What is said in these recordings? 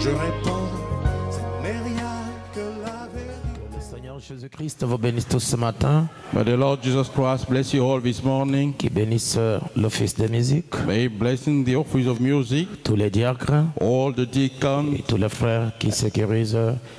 réponds, c'est Maria que la vérité. Le Seigneur Jésus-Christ vous bénisse tous ce matin. May the Lord Jesus Christ bless you all this morning. Qui bénisse l'office de musique, May He bless in the office of music, tous les diacres all the deacons, et tous les frères qui sécurisent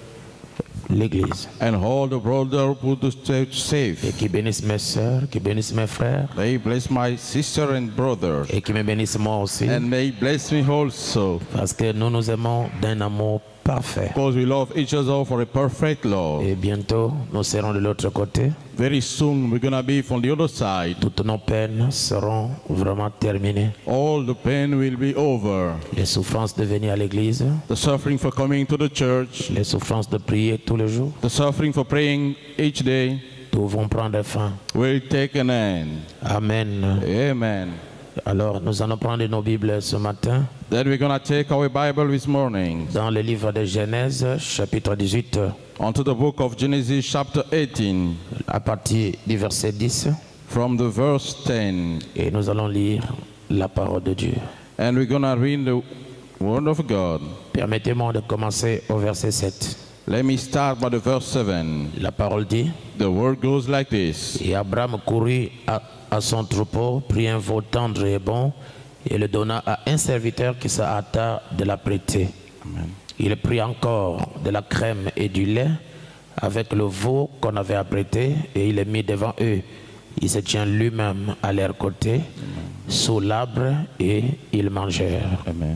l'Église. and all the brothers who put the church Et safe. qui bénisse mes sœurs, qui bénisse mes frères May He bless my sister and brothers. et qui me bénisse moi aussi. And may He bless me also. Parce que nous nous aimons d'un amour parfait. Because we love each other for a perfect love. Et bientôt, nous serons de l'autre côté. Very soon we're going to be from the other side. Toutes nos peines seront vraiment terminées. All the pain will be over. Les souffrances de venir à l'église, The suffering for coming to the church, les souffrances de prier tous les jours, the suffering for praying each day tout vont prendre fin. will take an end. Amen. Amen. Alors, nous allons prendre nos Bibles ce matin Then we're going to take our Bible this morning dans le livre de Genèse, chapitre 18, onto the book of Genesis chapter 18 à partir du verset 10. from the verse 10. Et nous allons lire la parole de Dieu. And we're going to read the Word of God. Permettez-moi de commencer au verset 7. Let me start by the verse 7. La parole dit: The word goes like this. Et Abraham courut à son troupeau, prit un veau tendre et bon, et le donna à un serviteur qui se hâta de la prêter. Amen. Il prit encore de la crème et du lait avec le veau qu'on avait apprêté, et il le mit devant eux. Il se tient lui-même à leur côté, sous l'arbre, et ils mangèrent. Amen.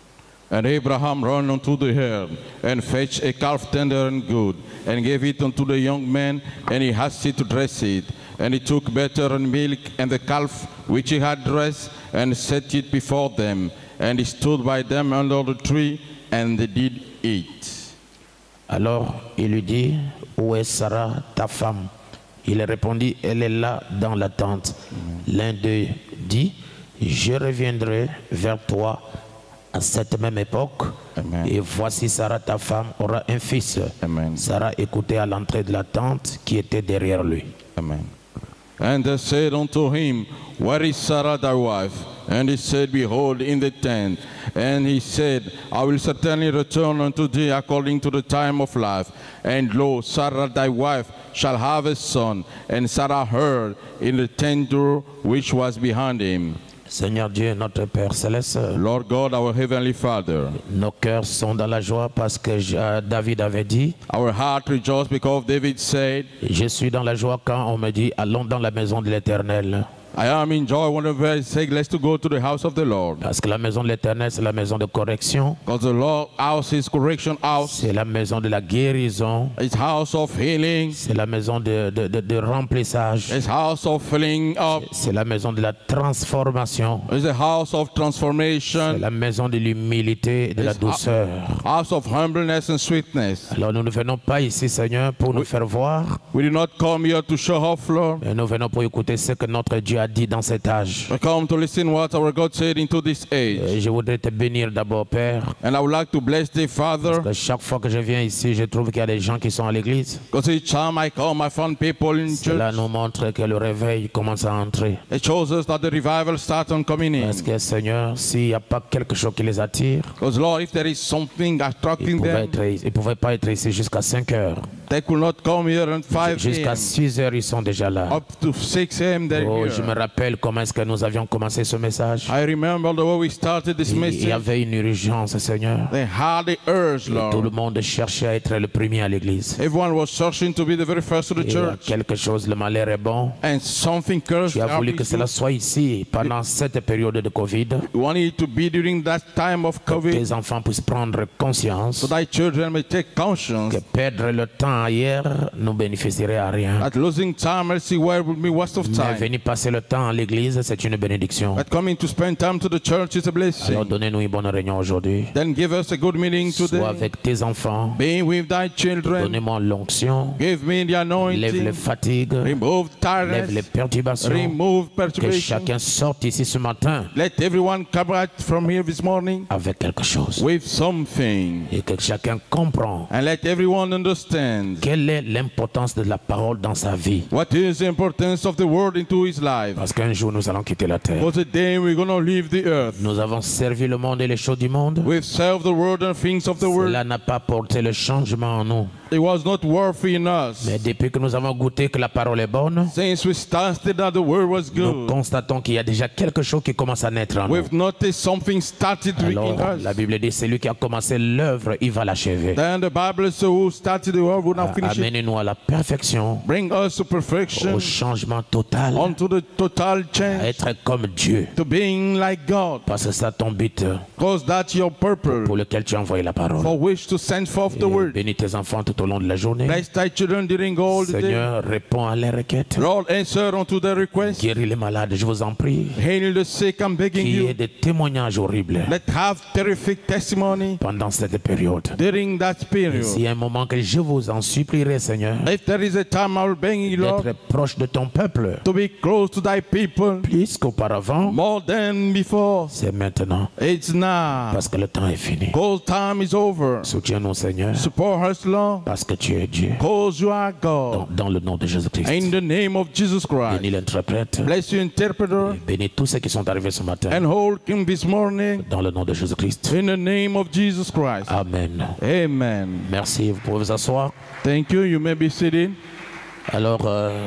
And Abraham ran unto the herd, and fetched a calf tender and good, and gave it unto the young man, and he hasted to dress it. And he took butter and milk, and the calf which he had dressed, and set it before them. And he stood by them under the tree, and they did eat. Alors il lui dit: Où est Sarah, ta femme? Il répondit: Elle est là dans la tente. L'un d'eux dit: Je reviendrai vers toi à cette même époque, Amen. et voici Sarah, ta femme, aura un fils. Amen. Sarah écoutait à l'entrée de la tente qui était derrière lui. Amen. And they said unto him, Where is Sarah thy wife? And he said, Behold, in the tent. And he said, I will certainly return unto thee according to the time of life. And lo, Sarah thy wife shall have a son. And Sarah heard in the tent door which was behind him. Seigneur Dieu, notre Père Céleste, Lord God, our heavenly Father, nos cœurs sont dans la joie parce que David avait dit: our heart rejoiced because David said, Je suis dans la joie quand on me dit allons dans la maison de l'Éternel. I am in joy whenever I say, let's to go to the house of the Lord. Parce que la maison de l'Éternel, c'est la maison de correction, Because the Lord house is correction house. c'est la maison de la guérison, It's house of healing. c'est la maison de remplissage, It's house of filling up. c'est la maison de la transformation, It's a house of c'est transformation. la maison de l'humilité et de la douceur. House of humbleness and sweetness. Alors nous ne venons pas ici, Seigneur, pour nous faire voir, We did not come here to show off, Lord. mais nous venons pour écouter ce que notre Dieu a dit dans cet âge. We come to listen what our God said into this age. Et je voudrais te bénir d'abord, Père, And I would like to bless thee, Father, parce que chaque fois que je viens ici, je trouve qu'il y a des gens qui sont à l'église. because each time I come, I find people in Cela church. nous montre que le réveil commence à entrer. It shows us that the revival starts on coming in. Parce que, Seigneur, s'il n'y a pas quelque chose qui les attire, Because, Lord, if there is something ils attracting them, ne pouvaient pas être ici jusqu'à 5 heures. they could not come here at 5 Jusqu'à a.m. 6 heures, ils sont déjà là. Up to 6 a.m. they're Oh, je me here. rappelle comment est-ce que nous avions commencé ce message. I remember the way we started this Il y message. avait une urgence, Seigneur. They had the urge, Tout le Lord. monde cherchait à être le premier à l'église. Everyone was searching to be the very first to the Et il y a church. quelque chose, le malheur est bon. And something cursed. Tu as voulu que cela soit ici pendant cette période de Covid. We want it to be during that time of Que COVID, tes enfants puissent prendre conscience so thy children may take conscience que perdre le temps ailleurs ne bénéficierait à rien. that losing time, let's see where will be waste of Mais time. venir passer le temps à l'église, c'est une bénédiction. But coming to spend time to the church is a Alors blessing. donnez-nous une bonne réunion aujourd'hui. Then give us a good meeting Sois today. avec tes enfants. Being with thy children, Donnez-moi l'onction. give me the Lève anointing, les fatigues. remove Lève les tiredness, perturbations. remove Que perturbation. chacun sorte ici ce matin Let everyone come out from here this morning avec quelque chose. with something. Et que chacun comprend And let everyone understand quelle est l'importance de la parole dans sa vie. what is the importance of the word into his life. life. Parce qu'un jour, nous allons quitter la terre. Because the day we're going to leave the earth. Nous avons servi le monde et les choses du monde. We've served the world and things of the world. Cela n'a pas porté le changement en nous. It was not worthy in us. Mais depuis que nous avons goûté que la parole est bonne, Since we tasted that the word was nous good, constatons qu'il y a déjà quelque chose qui commence à naître en nous. we've noticed something started in Alors, la us. Bible dit, celui qui a commencé l'œuvre, il va l'achever. Then the Bible says, who started the world will not finish it. Amenez-nous à la perfection, Bring us to perfection, au changement total, onto the total à change, être comme Dieu. to being like God. Parce que c'est ton but Because that's your purpose, pour lequel tu as envoyé la parole. for which to send forth the Et word. bénis tes enfants tout au long de la journée. Bless thy children during all the day. Seigneur, réponds à leurs requêtes. Lord, answer unto their request. Guéris les malades, je vous en prie. Heal the sick, I'm begging Qu'il y ait you. des témoignages horribles Let have terrific testimony pendant cette période. during that period. S'il y a un moment que je vous en supplierai, Seigneur, If there is a time I will beg you, Lord, d'être proche de ton peuple, to be close to thy people plus qu'auparavant, more than before. c'est maintenant, It's now. parce que le temps est fini. Because time is over. Soutiens-nous, Seigneur, Support us, Lord, parce que tu es Dieu. because you are God. Dans le nom de Jésus-Christ. In the name of Jesus Christ. Bénis l'interprète. Bless you, interpreter, Bénis tous ceux qui sont arrivés ce matin. and hold him this morning. Dans le nom de Jésus-Christ. In the name of Jesus Christ. Amen. Amen. Merci. Vous pouvez vous asseoir. Thank you. You may be seated. Alors,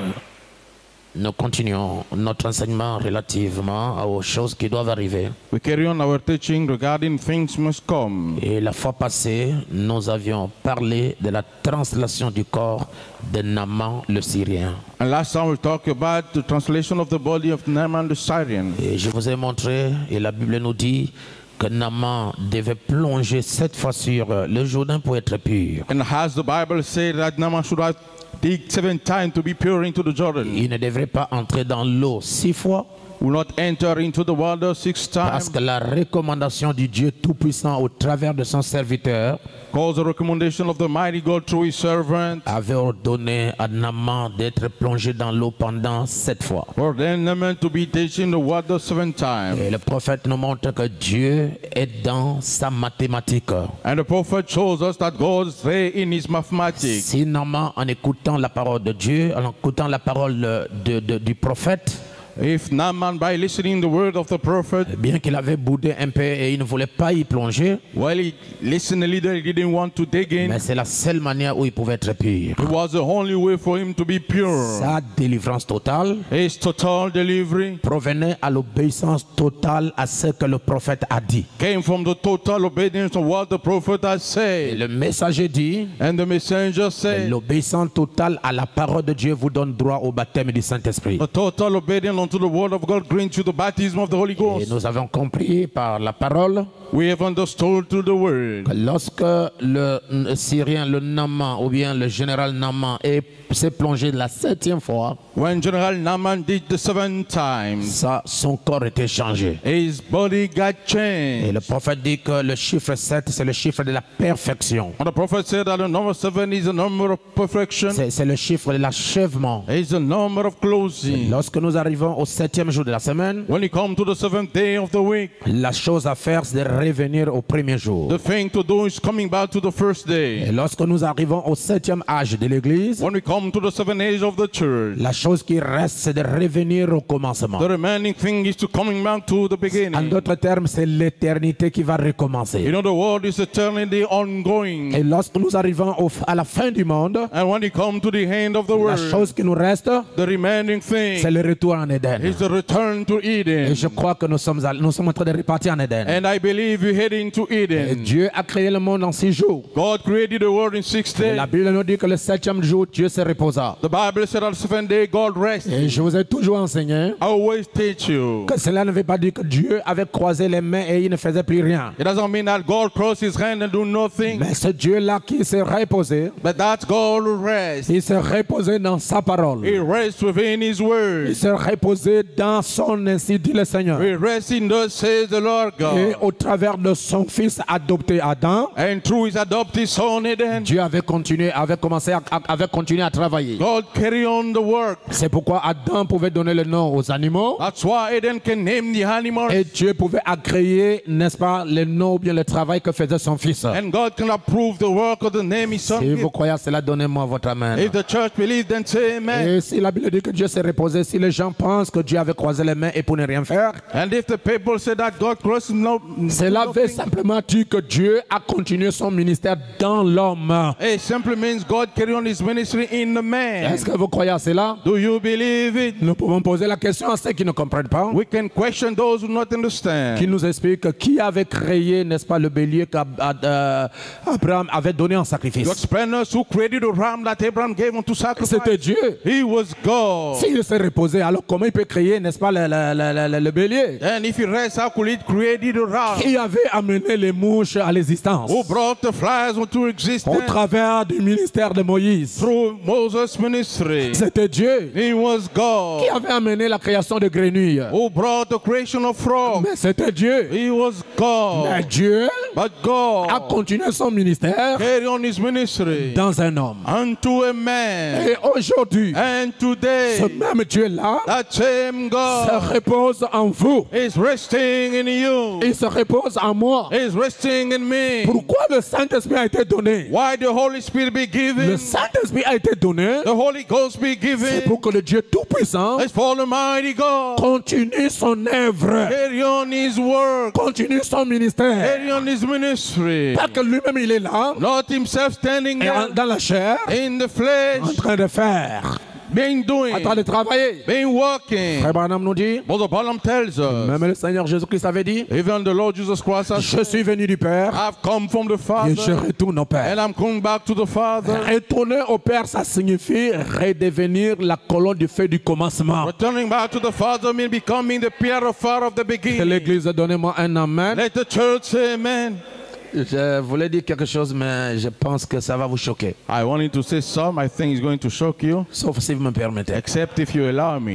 nous continuons notre enseignement relativement aux choses qui doivent arriver. We carry on our teaching regarding things must come. Et la fois passée, nous avions parlé de la translation du corps de Naaman le Syrien. And last time we talked about the translation of the body of Naaman the Syrian. Et je vous ai montré, et la Bible nous dit, que Naaman devait plonger 7 fois sur le Jourdain pour être pur. And as the Bible said that Naaman should have dig 7 times to be pure into the Jordan. Il ne devrait pas entrer dans l'eau 6 fois. Will not enter into the water 6 Parce times. que la recommandation du Dieu Tout-Puissant au travers de son serviteur Because the recommendation of the mighty God through his servant. avait ordonné à Naaman d'être plongé dans l'eau pendant 7 fois. For then Naaman to be dipped in the water 7 times. Et le prophète nous montre que Dieu est dans sa mathématique. And the prophet shows us that God is there in his mathematics. Si Naaman, en écoutant la parole de Dieu, en écoutant la parole du prophète, If Naaman, by listening the word of the prophet, bien qu'il avait boudé un peu et il ne voulait pas y plonger, while he listened a little, he didn't want to dig in. mais c'est la seule manière où il pouvait être pur. It was the only way for him to be pure. Sa délivrance totale His total delivery provenait à l'obéissance totale à ce que le prophète a dit. came from the total obedience of what the prophet has Et said. le messager dit, And the messenger said, l'obéissance totale à la parole de Dieu vous donne droit au baptême du Saint-Esprit. the total obedience unto the word of God grants you the baptism of the Holy Et Ghost. nous avons compris par la parole We have understood through the word. que lorsque le Syrien, le Naaman, ou bien le général Naaman s'est plongé la 7e fois, When General Naaman did the 7 times, son corps était changé. his body got Et changed. le prophète dit que le chiffre 7, c'est le chiffre de la perfection. And the prophet said that the number 7 is the number of perfection. C'est le chiffre de l'achèvement. It's the number of closing. Lorsque nous arrivons au 7e jour de la semaine, When you come to the 7th day of the week, la chose à faire, c'est de revenir au premier jour. the thing to do is coming back to the first day. Et lorsque nous arrivons au 7e âge de l'Église, When we come to the 7th age of the church, la chose qui reste, c'est de revenir au commencement. the remaining thing is to coming back to the En beginning. d'autres termes, c'est l'éternité qui va recommencer. You know, the world is eternity ongoing. Et lorsque nous arrivons à la fin du monde, And when you come to the end of the la world, chose qui nous reste, the remaining c'est thing le retour en Éden. is the return to Et Eden. je crois que nous sommes en train de repartir en Éden. And I believe you're heading to Et Eden. Dieu a créé le monde en 6 jours. God created the world in 6 Et days. la Bible nous dit que le 7e jour, Dieu se reposa. The Bible said on the 7th day, God rested. Et je vous ai toujours enseigné I always teach you. que cela ne veut pas dire que Dieu avait croisé les mains et il ne faisait plus rien. It doesn't mean that God crossed his hand and do nothing, Mais ce Dieu-là qui s'est reposé, but that's God who rests. il s'est reposé dans sa parole. He rests within his Il word. s'est reposé dans son ainsi dit le Seigneur. We rest in thus says the Lord Et God. au travers de son fils adopté Adam, And through his adopted son Eden, Dieu avait continué à travailler. God carry on the work. C'est pourquoi Adam pouvait donner le nom aux animaux. That's why Eden can name the animals. Et Dieu pouvait agréer, n'est-ce pas, le nom ou bien le travail que faisait son fils. And God can approve the work of the name His son Si did. vous croyez à cela, donnez-moi votre amen. If the church believes, then say amen. Et si la Bible dit que Dieu s'est reposé, si les gens pensent que Dieu avait croisé les mains et pour ne rien faire, And if the people say that God crossed cela veut simplement dire que Dieu a continué son ministère dans l'homme. it simply means God carry on His ministry in the man. Est-ce que vous croyez à cela? Do you believe it? Nous pouvons poser la question à ceux qui ne comprennent pas, We can question those who do not understand. qui nous expliquent qui avait créé, n'est-ce pas, le bélier qu'Abraham avait donné en sacrifice. To explain us who created the ram that Abraham gave unto C'était sacrifice. Dieu. He was God. S'il s'est reposé, alors comment il peut créer, n'est-ce pas, le bélier? And if he rests, how could it create the ram? Qui avait amené les mouches à l'existence Who brought the flies into au existence travers du ministère de Moïse? through Moses' ministry? C'était Dieu. He was Qui God. avait amené la création de grenouilles? Who brought the creation of frogs? Mais c'était Dieu. He was God. Mais Dieu But a God continué son ministère carried on His ministry dans un homme. unto a man. Et aujourd'hui, And today, ce même Dieu-là that same se God repose en vous. is resting in you. Il se repose en moi. Is resting in me. Pourquoi le Saint-Esprit a été donné? Why the Holy Spirit be Le given? Saint-Esprit a été donné The Holy Ghost be c'est given. pour que le Dieu Tout-Puissant It's for the mighty God. continue son œuvre, Carry on His work. continue son ministère. Carry on His ministry. Pas que lui-même il est là, Not Himself standing et there dans la chair, in the flesh, en train de faire, being en train doing, de travailler. being working. Frère Branham nous dit, But the Balaam tells us, même le Seigneur Jésus-Christ avait dit, even the Lord Jesus Christ has je suis venu du Père I've come from the et je Father retourne au Père. and I'm coming back to the Father. Retourner au Père, ça signifie redevenir la colonne du feu du commencement. Returning back to the Father means becoming the pillar of fire of the Que beginning. l'Église, donnez-moi un amen. Let the church say amen. Je voulais dire quelque chose, mais je pense que ça va vous choquer. I wanted to say some. I think it's going to shock you, Sauf si vous me permettez. except if you allow me.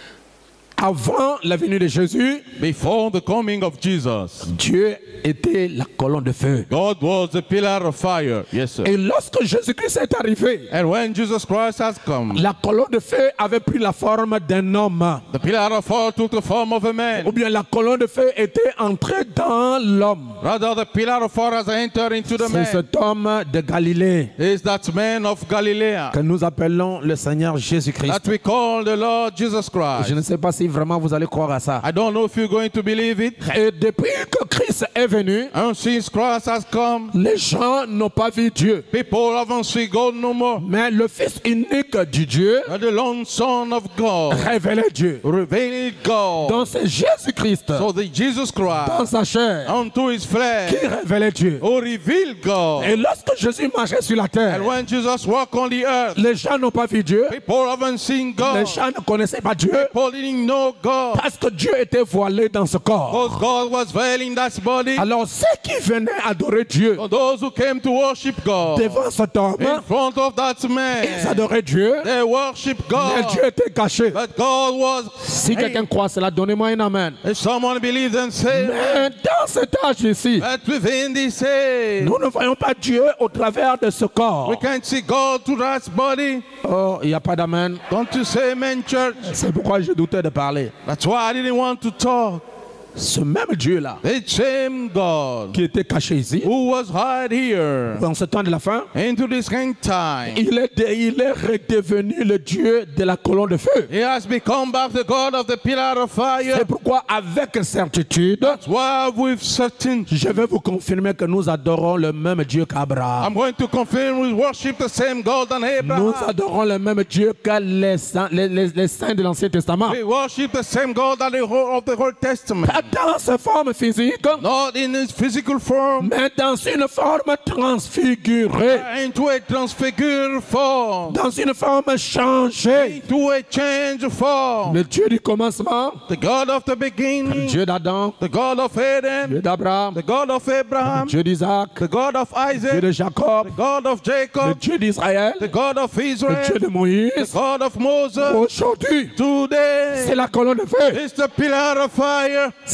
Avant la venue de Jésus, Before the coming of Jesus, Dieu était la colonne de feu. God was the pillar of fire. Yes, sir. Et lorsque Jésus-Christ est arrivé, And when Jesus Christ has come, la colonne de feu avait pris la forme d'un homme. the pillar of fire took the form of a Ou man. bien la colonne de feu était entrée dans l'homme. Rather, the pillar of fire has entered into the C'est man. cet homme de Galilée Is that man of Galilee que nous appelons le Seigneur Jésus-Christ. that we call the Lord Jesus Je ne Christ? sais pas si vraiment vous allez croire à ça. I don't know if you're going to believe it. Et depuis que Christ est venu, And since Christ has come, les gens n'ont pas vu Dieu. people haven't seen God no more. Mais le Fils unique du Dieu And the lone Son of God révélait Dieu. revealed God. Donc c'est Jésus-Christ So the Jesus dans Christ sa chair unto His qui flesh révélait Dieu. who revealed God. Et lorsque Jésus marchait sur la terre, And when Jesus walked on the earth, les gens n'ont pas vu Dieu. people haven't seen Les God. gens ne connaissaient pas Dieu People didn't know God. parce que Dieu était voilé dans ce corps. Because God was veiling that body. Alors ceux qui venaient adorer Dieu For those who came to worship God devant cet homme, in front of that ils man, adoraient Dieu, they worship mais God. Dieu était caché. But God was. Si quelqu'un croit cela, donnez-moi un amen. If someone believes and say, Mais dans cet âge ici, but within this age, nous ne voyons pas Dieu au travers de ce corps. we can't see God through that body. Oh, il n'y a pas d'amen. Don't you say amen, church? C'est pourquoi je doutais de parler. That's why I didn't want to talk. Ce même Dieu-là, The same God qui était caché ici, who was hid here dans ce temps de la fin, into this end time, il est redevenu le Dieu de la colonne de feu. He has become back the God of the pillar of fire. C'est pourquoi, avec certitude, That's why with certainty, je vais vous confirmer que nous adorons le même Dieu qu'Abraham. I'm going to confirm we worship the same God than Nous Abraham. adorons le même Dieu que les saints de l'Ancien Testament. We worship the same God that of the Old Testament. Pas dans sa forme physique, Not in his physical form, mais dans une forme transfigurée, into a transfigured form, dans une forme changée. into a changed form. Le Dieu du commencement, The God of the beginning, Dieu d'Adam, the God of Adam, Dieu d'Abraham, the God of Abraham, Dieu d'Isaac, the God of Dieu Isaac, de Jacob, the God of le Jacob, Dieu d'Israël, the God of le Dieu Israel, de the Moïse. God of Moses. Aujourd'hui, Today, c'est la colonne de feu. it's the pillar of fire.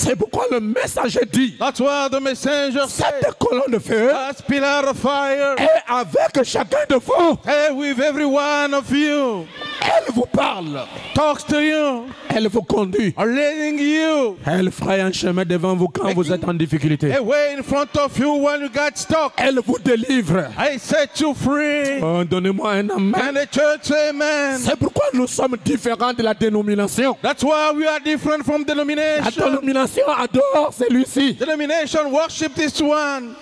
C'est pourquoi le messager dit, That's why the messenger said, cette colonne de feu as pillar of fire, est avec chacun de vous. hey, with every one of you, Elle vous parle, talks to you, elle vous conduit, are leading you, elle fraye un chemin devant vous quand vous êtes en difficulté. a way in front of you when you got stuck. Elle vous délivre. I set you free. Oh, donnez-moi un amen. And the church say amen. C'est pourquoi nous sommes différents de la dénomination. That's why we are different from La denomination. dénomination adore celui-ci. Denomination worship this one.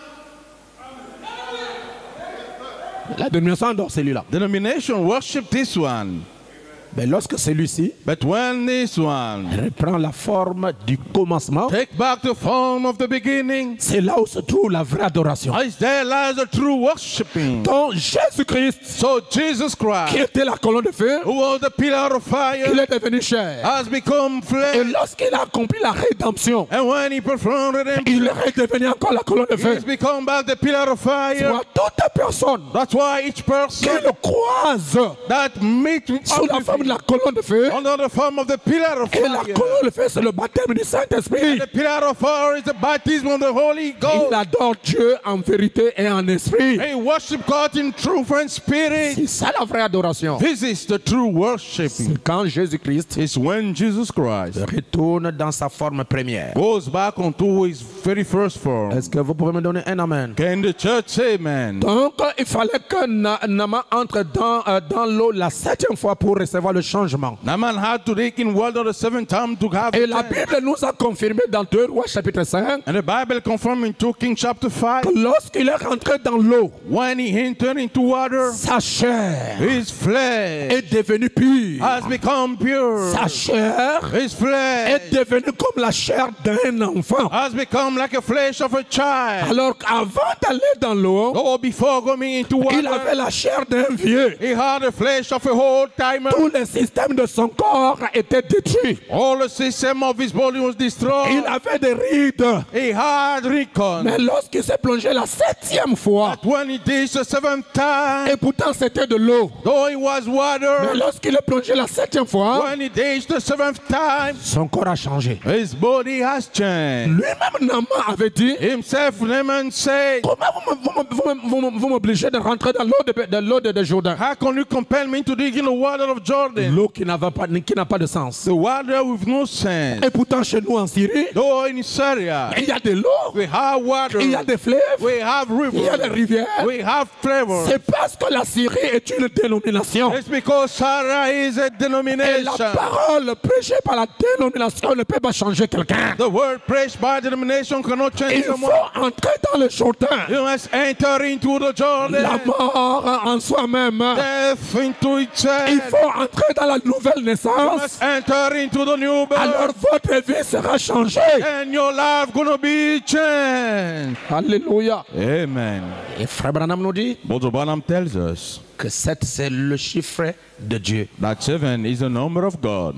La dénomination adore celui-là. Denomination worship this one. Mais lorsque celui-ci But when this one reprend la forme du commencement, take back the form of the beginning, c'est là où se trouve la vraie adoration. is there lies the true worshiping. Donc Jésus-Christ, So Jesus qui Christ, était la colonne de feu, who was the pillar of il fire, est devenu chair. has become Et flesh. lorsqu'il a accompli la rédemption, And when he performed il redemption, est devenu encore la colonne de feu. he's become back the pillar of fire. Pour toute personne That's why each qui person le croise that meets sous la forme de la colonne de feu, under the form of the pillar of et la fire. colonne de feu, c'est le baptême du Saint-Esprit. The pillar of fire is the baptism of the Holy Il Ghost. adore Dieu en vérité et en esprit. They worship God in truth and spirit. C'est ça la vraie adoration. This is the true worshiping. C'est quand Jésus-Christ It's when Jesus Christ retourne dans sa forme première. goes back onto his very first form. Est-ce que vous pouvez me donner un amen? Can the church say amen? Donc, il fallait que Naaman entre dans l'eau la 7e fois pour recevoir le changement. Naaman had to take in water the 7th time to have Et it. la Bible nous a confirmé dans 2 Rois chapitre 5 And the Bible confirms in 2 Kings chapter 5, que lorsqu'il est rentré dans l'eau, when he entered into water, sa chair his flesh est devenue pure. has become pure. Sa chair His flesh est devenue comme la chair d'un enfant. has become like a flesh of a child. Alors qu'avant d'aller dans l'eau, Oh, before going into il avait water, la chair d'un vieux. he had the flesh of a old timer. Tout le système de son corps était détruit. All the system of his body was Il destroyed. avait des rides. He had recon. Mais lorsqu'il s'est plongé la 7e fois, But when he did the 7th time, et pourtant c'était de l'eau, though it was mais water, lorsqu'il est plongé la 7e fois, when he did the 7th time, son corps a changé. his body has changed. Lui-même, Naaman avait dit, Himself, Naaman said, comment vous m'obligez de rentrer dans l'eau de Jourdain? how can you compel me to dig in the water of Jordan? L'eau qui n'a pas de sens. The water with no sense. Et pourtant chez nous en Syrie, Though in Syria, il y a de l'eau, we have water, il y a des fleuves, we have il y a des rivers, rivières. we have flavor. C'est parce que la Syrie est une dénomination. It's because Sarah is a Et la denomination. parole prêchée par la dénomination ne peut pas changer quelqu'un. The word preached by denomination cannot change Il faut someone. entrer dans le Jourdain. You must enter into the La Jordan. mort en soi-même. Death into Il itself. faut entrer dans la nouvelle You naissance. must enter into the new Alors birth. votre vie sera changée. And your life gonna be changed. Alléluia. Amen. Et Frère Branham nous dit Brother Branham tells us que 7 c'est le chiffre de Dieu. that 7 is the number of God.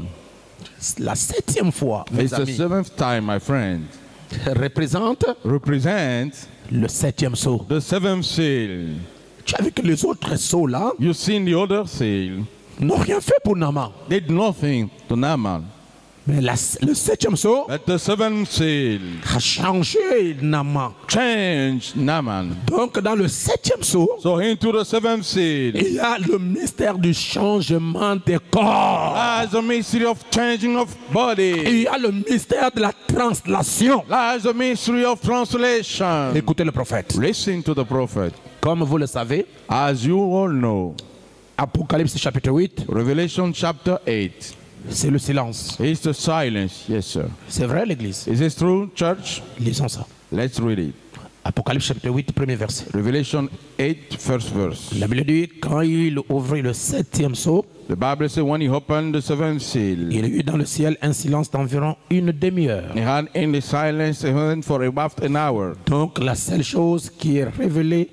La 7e fois, mes It's the amis, 7th time, my friend. représente Represents le 7e sceau. the 7th seal. Tu as vu que les autres sceaux là You've seen the other seal. n'ont rien fait pour Naaman. Did nothing to Naaman. Mais le 7e sceau But the 7th seal a changé Naaman. changed Naaman. Donc dans le 7e sceau, So into the 7th seal il y a le mystère du changement des corps. lies the mystery of changing of body. Il y a le mystère de la translation. Lies the mystery of translation. Écoutez le prophète. Listen to the prophet. Comme vous le savez, As you all know, Apocalypse chapitre 8, Revelation chapter 8 c'est le silence. is the silence. Yes, sir. C'est vrai l'église. Is this true, church? Lisons ça. Let's read it. Apocalypse chapitre 8, premier verset. Revelation 8, first verse. La Bible dit, quand il ouvrit le 7e sceau, The Bible says when he opened the 7th seal, il y eut dans le ciel un silence d'environ une demi-heure. he had in the silence heaven for about an hour. Donc la seule chose qui est révélée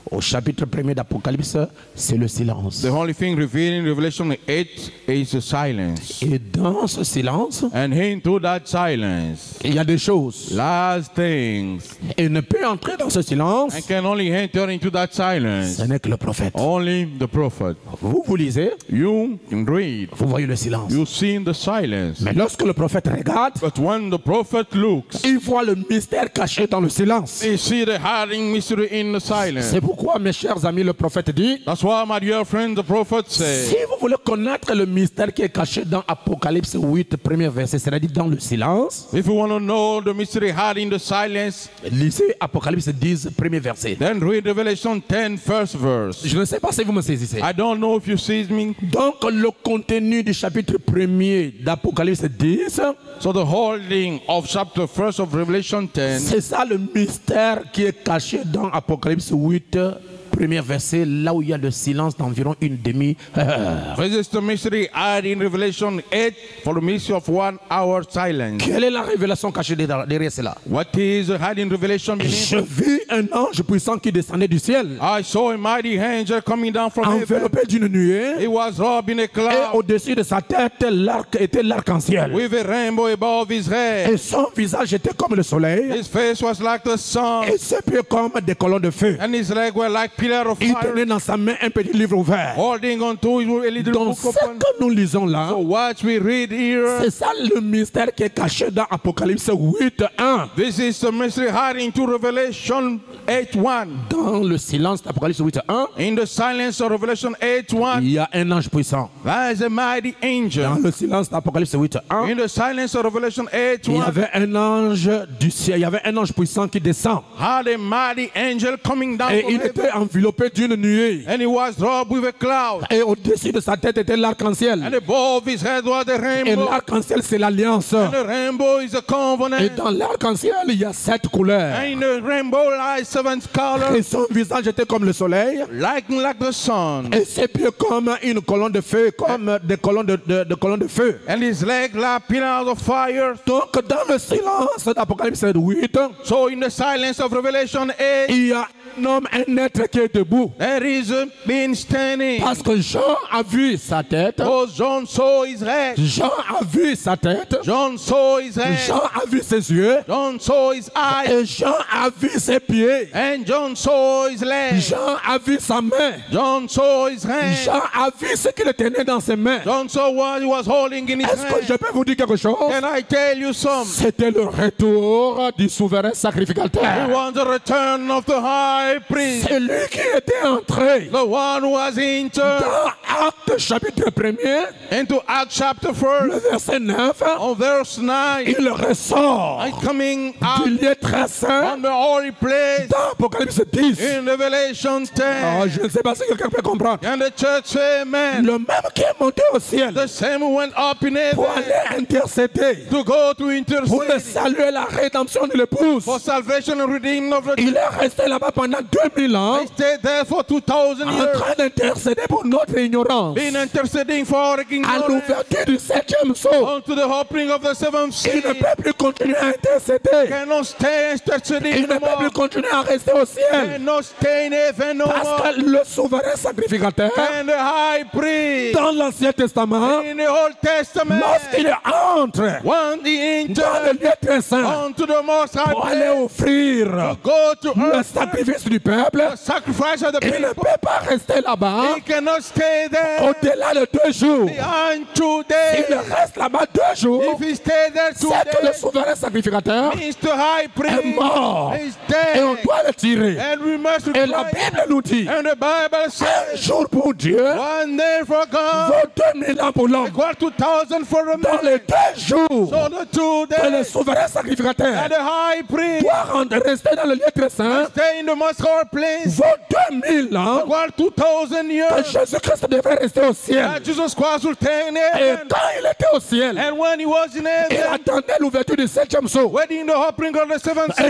au chapitre 1er d'Apocalypse, c'est le silence. The only thing revealed in Revelation 8 is the silence. Et dans ce silence, And into that silence, il y a des choses. last things, Et ne peut entrer dans ce silence, and can only enter into that silence. ce n'est que le prophète. Only the prophet. Vous lisez, You can read, vous voyez le silence. you see in the silence. Mais lorsque le prophète regarde, But when the prophet looks, il voit le mystère caché dans le silence. he see the hiding mystery in the silence. C'est pourquoi, mes chers amis, le prophète dit, That's why, my dear friend, the prophet si said, vous voulez connaître le mystère qui est caché dans Apocalypse 8, premier verset, c'est-à-dire dans le silence, if you want to know the mystery hiding the silence, lisez Apocalypse 10, premier verset. then read Revelation 10, first verse. Je ne sais pas si vous me saisissez. I don't know if you see me. Donc, le contenu du chapitre 1er d'Apocalypse 10, So the holding of chapter 1 of Revelation 10, c'est ça le mystère qui est caché dans Apocalypse 8, premier verset, là où il y a le silence d'environ une demi-heure. this is the mystery hiding in Revelation 8 for the mystery of 1 hour silence. Quelle est la révélation cachée derrière cela? What is the hiding revelation beneath? Je vis un ange puissant qui descendait du ciel, I saw a mighty angel coming down from heaven. enveloppé d'une nuée, He was robed in a et cloud au-dessus de sa tête, l'arc était l'arc-en-ciel. with a rainbow above his head. Et son visage était comme le soleil, His face was like the sun, et ses pieds comme des colonnes de feu. and his legs were like pillars of Il fire, tenait dans sa main un petit livre ouvert. holding on to a little Donc, book ce open. que nous lisons là, So what we read here, c'est ça le mystère qui est caché dans Apocalypse 8, 1. this is the mystery hiding to Revelation 8:1. Dans le silence d'Apocalypse 8, 1, In the silence of Revelation 8:1, il y a un ange puissant. there is a mighty Dans angel. le silence d'Apocalypse 8, 1, In the silence of Revelation il y 8:1, avait un ange du ciel, il y avait un ange puissant qui descend. had a mighty angel coming down Et from il heaven, était enveloppé d'une nuée. and he was robed with a cloud, Et au-dessus de sa tête était and l'arc-en-ciel. above his head was the Et rainbow, l'arc-en-ciel, c'est l'alliance. and the rainbow is a Et covenant, dans l'arc-en-ciel, il y a 7 couleurs. and in the rainbow lies 7 colors, Et son visage était comme le soleil. like the sun, Et ses pieds comme une colonne de feu, comme des colonnes de colonnes de feu. and his legs like pillars of fire. Donc, dans le silence d'Apocalypse 8, So in the silence of Revelation 8, il y a un homme, un être qui est debout. there is a being standing. Parce que Jean a vu sa tête. Oh, John saw his head. Jean a vu sa tête. John saw his head. Jean a vu ses yeux. John saw his eyes. Et Jean a vu ses pieds. And John saw his legs. Jean a vu sa main. John saw his hand. Jean a vu ce qu'il tenait dans ses mains. John saw what he was holding in his Est-ce que je hand. peux vous dire quelque chose? Can I tell you something? C'était le retour du souverain It sacrificateur. was the return of the high priest. C'est lui qui était entré The one who was entered dans Actes chapitre 1er, into Acts chapter 1, le verset 9. on verse 9. Il ressort And coming du out lieu très saint from the holy place dans Apocalypse 10. in Revelation 10. Je ne sais pas si quelqu'un peut comprendre. And the church said, Amen. Le même qui est monté au ciel The same who went up in pour heaven aller intercéder, to go to pour le intercede saluer la rédemption de l'épouse. for salvation and redeeming of the Il est resté là-bas pendant 2000 ans They stayed there for 2000 en years, train d'intercéder pour notre ignorance. been interceding for our À ignorance l'ouverture du 7e sceau, unto the opening of the seventh il ne seal. peut plus continuer à intercéder. Cannot stay interceding Il ne no peut plus more. continuer à rester au ciel. Cannot stay in heaven no Parce more. que le souverain sacrificateur, And the high priest dans l'Ancien Testament, in the Old Testament, lorsqu'il entre when he dans le entered lieu très saint unto the Most High pour aller place, offrir go to le earth, sacrifice du peuple, the sacrifice of the il ne people, peut pas rester là-bas he cannot stay there au-delà de 2 jours. behind 2 Il days. reste là-bas 2 jours. If he stay there 2 C'est que le days, souverain sacrificateur means the high priest est mort. is Et on dead. doit le tirer. And we must Et la reply. Bible nous dit, And the Bible un says, jour pour Dieu one day for God, vaut 2000 ans pour l'homme. equal to 1,000 for a Dans man. les 2 jours So the 2 que le days, souverain sacrificateur and the high priest doit rester dans le lieu très saint, stay in the most holy place, vaut 2000 ans equal to 2,000 que years. Jésus-Christ devait rester au ciel. That Jesus Christ will stay in Et heaven. quand il était au ciel, And when he was in il heaven, attendait l'ouverture du 7e sceau. waiting the opening of the seventh seal, Et il attendait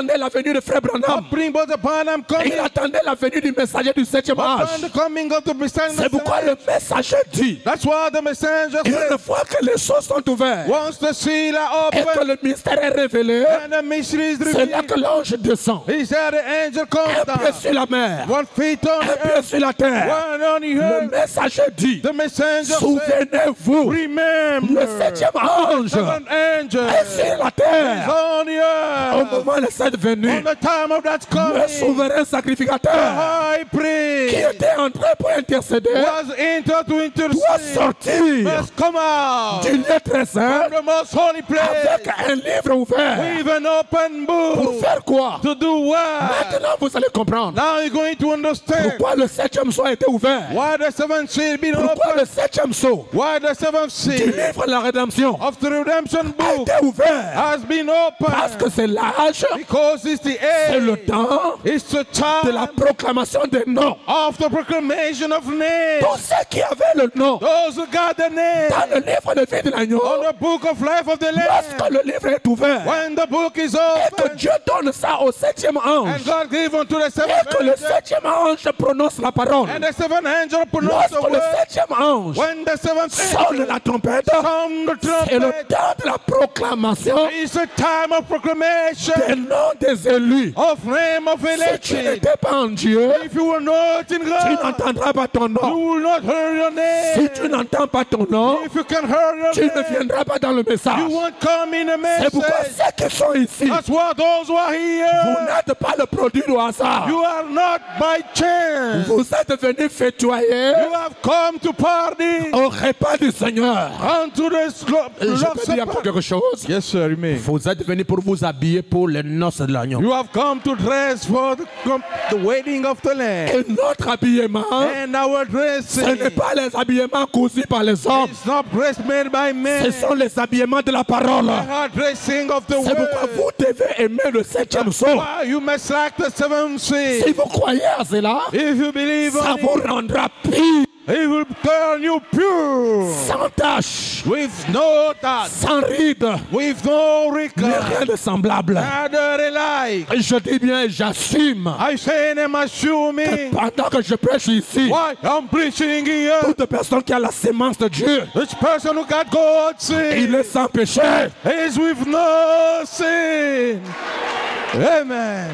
attendait la venue de Frère Branham. bring Brother Branham Et coming. il attendait la venue du messager du 7e âge. Upon the coming of the Messiah. C'est pourquoi le messager dit, That's why the messenger une said, fois que les choses sont ouvertes once the seal are et que open le mystère est révélé, and the mystery is c'est là revealed, que l'ange descend. he said the angel comes Un pied down. sur la mer, One feet on un the pied earth, sur la terre. one on the Le earth. messager dit, The messenger said, souvenez-vous, le remember, 7e ange seven angels est sur la is terre. on the Au earth. moment de cette venue, On the time of that le coming, souverain the sacrificateur high qui priest était entré pour intercéder was entered to doit intercede. sortir Must come out du lieu très saint from the most holy avec place un livre ouvert. with an open Pour book. faire quoi? To do what? Maintenant, vous allez comprendre Now you're going to understand pourquoi le 7e sceau a été ouvert. why the seventh seal been Pourquoi le opened. 7e sceau Why the seventh du seal livre de la rédemption of the redemption a book été ouvert? has been Parce que opened. c'est l'âge, Because it's the c'est le age. temps It's the de la time proclamation des noms. of the proclamation of names. Tous ceux qui avaient le nom Those who got the name dans le livre de vie de l'agneau, on the book of life of the lorsque Lamb. le livre est ouvert, When the book is et que open Dieu donne ça au 7e and ange, God gave unto the et seventh que le angel 7e ange prononce la parole, and the seventh angel pronounced the lorsque le word. 7e ange When the seventh sonne angel la trompette, sound the c'est le trumpet, temps de la proclamation it's a time of proclamation des noms des élus. of name of Si tu election. n'étais pas en Dieu, If you were not in tu God, n'entendras pas ton you nom. will not hear your Si name. tu n'entends pas ton nom, If you can hear your tu ne name, viendras pas dans le message. you won't come in a C'est pourquoi message. ceux qui sont ici, That's why those who are vous here, n'êtes pas le produit du hasard. you are not by chance. Vous êtes venus fêtoyer You have come to party au repas du Seigneur. unto the Je Lord's peux dire Supper. quelque chose? Yes, sir, you may. Vous êtes venus pour vous habiller pour les noces de l'agneau. You have come to dress for the wedding of the Lamb. Et notre habillement, And our ce n'est dressing pas les habillements cousus par les hommes. is not dress made by men. Ce sont les habillements de la parole. Our dressing of the C'est pourquoi word. vous devez aimer le 7e sceau. Why you must like the seventh Si seal. vous croyez à cela, If you believe ça on vous it, rendra pur, it will turn you pure. sans tache, With no doubt, sans ride, with no ni record, rien de semblable. neither alike. Je dis bien, j'assume. I say and I'm assuming Pendant que je prêche ici, why I'm preaching here. toute personne qui a la sémence de Dieu, Each person who got God's il sin est sans péché. is with no sin. Amen.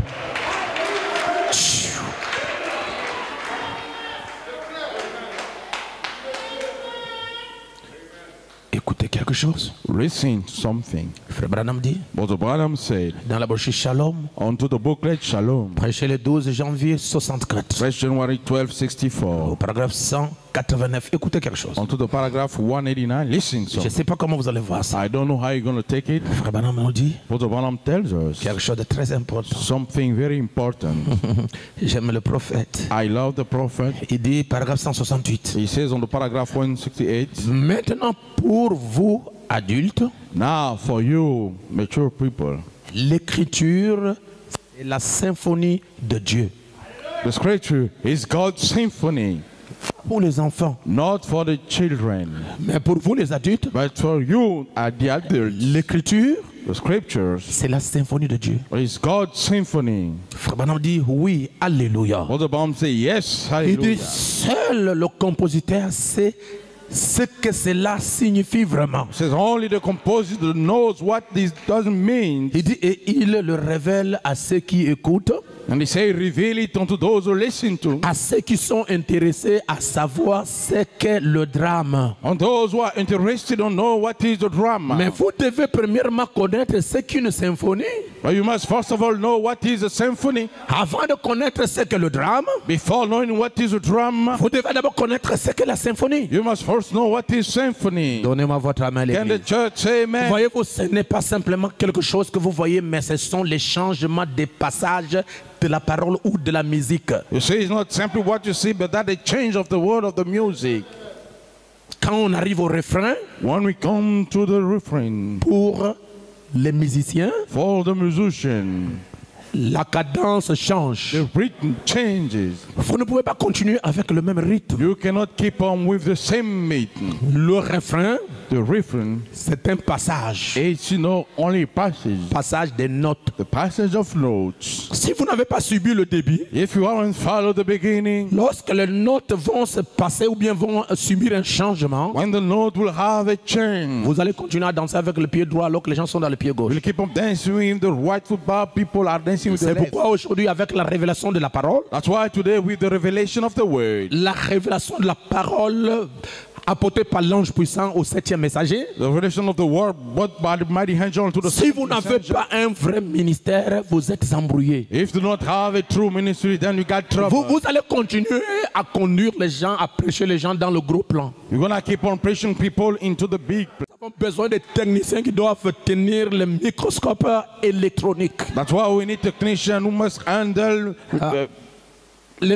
Écoutez quelque chose. Listen to something. Frère Branham dit, Brother Branham said dans la brochure Shalom, unto the booklet Shalom, prêché le 12 janvier 64, Fresh January au 1264, paragraphe 189. Écoutez quelque chose. onto the paragraph 189. Listen to Je ne sais pas comment vous allez voir ça. I don't know how you're going to take it. Frère Branham nous dit Brother Branham tells us quelque chose de très important. something very important. J'aime le prophète. I love the prophet. Il dit, paragraphe 168. He says on the paragraph 168, Maintenant, pour vous, adultes, now for you mature people, l'écriture est la symphonie de Dieu. the scripture is God's symphony, Pour les enfants, not for the children, mais pour vous, les adultes, but for you at the adults. l'écriture, The scriptures c'est la symphonie de Dieu. is God's symphony. Frère Branham dit, oui, alléluia. Brother Baum say yes, Il dit, hallelujah. seul le compositeur sait ce que cela signifie vraiment. Says only the compositor knows what this doesn't mean. Il dit, et il le révèle à ceux qui écoutent, And he say reveal it unto those who listen to, à ceux qui sont intéressés à savoir ce qu'est le drame. and those who are interested to know what is the drama. Mais vous devez premièrement connaître ce qu'est une symphonie. But you must first of all know what is a symphony. Avant de connaître ce qu'est le drame, Before knowing what is a drama, vous devez d'abord connaître ce qu'est la symphonie. you must first know what is symphony. Donnez-moi votre main, Can the l'église. church say amen? Voyez-vous, ce n'est pas simplement quelque chose que vous voyez, mais ce sont les changements des passages de la parole ou de la musique. You see, it's not simply what you see, but that the change of the word of the music. Quand on arrive au refrain, When we come to the refrain, pour les musiciens, for the musician, La cadence change. The rhythm changes. Vous ne pouvez pas continuer avec le même rythme. You cannot keep on with the same rhythm. Le refrain, The refrain c'est un passage. is, only passage. Passage des notes. The passage of notes. Si vous n'avez pas subi le débit, If you haven't followed the beginning, lorsque les notes vont se passer ou bien vont subir un changement, when the note will have a change, vous allez continuer à danser avec le pied droit alors que les gens sont dans le pied gauche. we'll keep on dancing with the right foot, but people are dancing with the C'est left. pourquoi aujourd'hui, avec la révélation de la parole, That's why today with the revelation of the word, la révélation de la parole apportée par l'ange puissant au 7e messager, the revelation of the word brought by the mighty angel to the si vous n'avez messenger. pas un vrai ministère, vous êtes embrouillé. If you do not have a true ministry, then you got trouble. Vous allez continuer à conduire les gens, à prêcher les gens dans le gros plan. You're gonna keep on pushing people into the big. Nous avons besoin de techniciens qui doivent tenir le microscope électronique. That's why we need technicians who must handle Les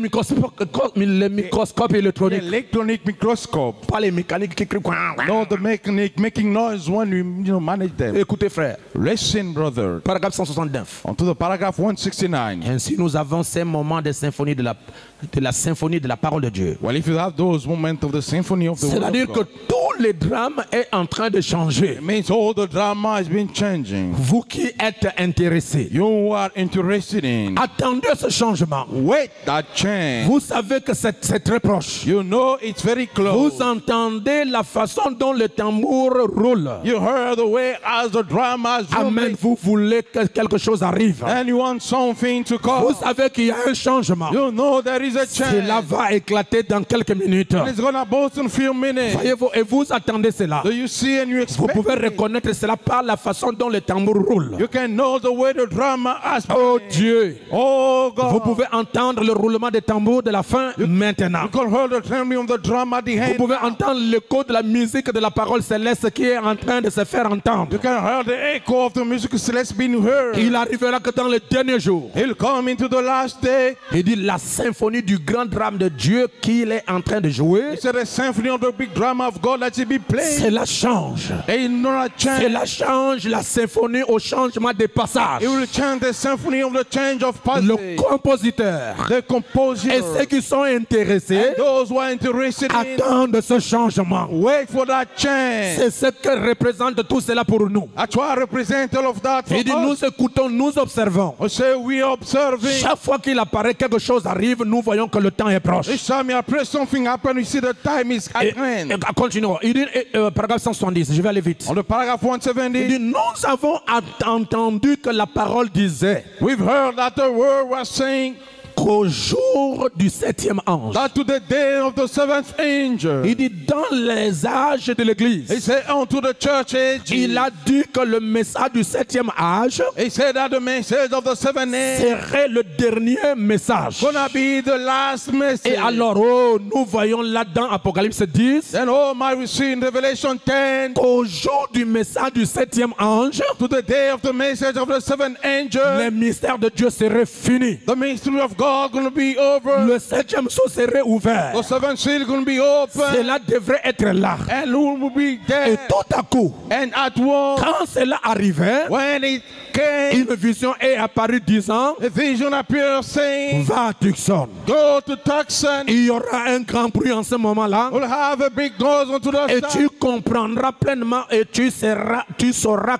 microscopes the électroniques. electronic microscope. Pas les mécaniques qui crient. No, the mechanic making noise when you manage them. Écoutez frère, Listen, brother. paragraphe 169. On to the paragraph 169. Ainsi nous avons ces moments de symphonie de la symphonie de la parole de Dieu. Well, if you have those moments of the symphony of the word C'est-à-dire of que God, tout le drame est en train de changer. it means all the drama has been changing. Vous qui êtes intéressés, You are interested in. attendez ce changement. Wait that change. Vous savez que c'est très proche. You know it's very close. Vous entendez la façon dont le tambour roule. You heard the way as the drama is Amen. moving, Vous voulez que quelque chose arrive. and you want something to Vous come. savez qu'il y a un changement. You know there is a Cela change. va éclater dans quelques minutes. And it's gonna burst in a few minutes. Voyez-vous, et vous attendez cela. Do you see and you Vous expect pouvez it? reconnaître cela par la façon dont le tambour roule. You can know the way the drama has Oh been. Dieu, Oh God. vous pouvez entendre le roulement des tambours de la fin maintenant. You can hear the trembling of the drum at the Vous end. pouvez entendre l'écho de la musique de la parole céleste qui est en train de se faire You entendre. can hear the echo of the music celeste being heard. Il arrivera que dans les derniers jours, He'll come into the last day. il dit la symphonie du grand drame de Dieu qu'il est en train de jouer, He said the symphony of the big drama of God that he be playing. cela change. He will not change. Cela change la symphonie au changement des passages. He will change the symphony of the change of Le passage. compositeur The composer. et ceux qui sont intéressés And those who are interested in. attendent ce changement. Wait for that change. C'est ce que représente tout cela pour nous. That's why I represent all of that for Il dit, us. nous écoutons, nous observons. I say we are observing. Chaque fois qu'il apparaît, quelque chose arrive, nous voyons que le temps est proche. Each time you pray something happen, you see the time is at hand. Continuons. Il dit, paragraphe 170, je vais aller vite. On the paragraph Il 170, dit, nous avons entendu que la parole disait we've heard that the word was saying qu'au jour du 7e ange, that to the day of the seventh angel, il dit, dans les âges de he l'église, said unto the church age, il a dit que le message du 7e âge he said that the message of the seventh age serait le dernier message. gonna be the last message. Et alors, oh, nous voyons là-dedans, Apocalypse 10, Then oh my, we see in Revelation 10, qu'au jour du message du 7e ange, to the day of the message of the seventh angel, les mystères de Dieu seraient finis. the mystery of God gonna be over. Le 7e sceau serait ouvert. The seventh seal gonna be open, Cela devrait être là. and who will be Et there? tout à coup, And at once, quand cela arrivait, when it came, une vision est apparue disant, a vision appeared saying, va à Tucson. go to Tucson. Il y aura un grand bruit en ce moment-là. We'll have a big noise onto the Et side. tu comprendras pleinement et tu sauras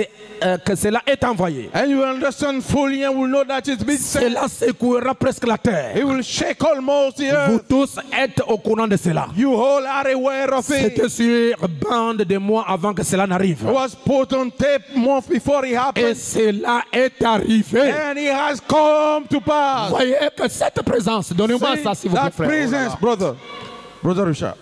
que cela est envoyé. And you will understand fully and will know that it's been sent. Cela secouera presque la terre. It will shake almost the Vous earth. tous êtes au courant de cela. You all are aware of C'était it. sur bande de mois avant que cela n'arrive. It was put on tape months before it Et happened. cela est arrivé. And it has come to pass. Voyez que cette présence, donnez-moi See, ça s'il vous plaît, that frère. presence, brother. Brother Richard.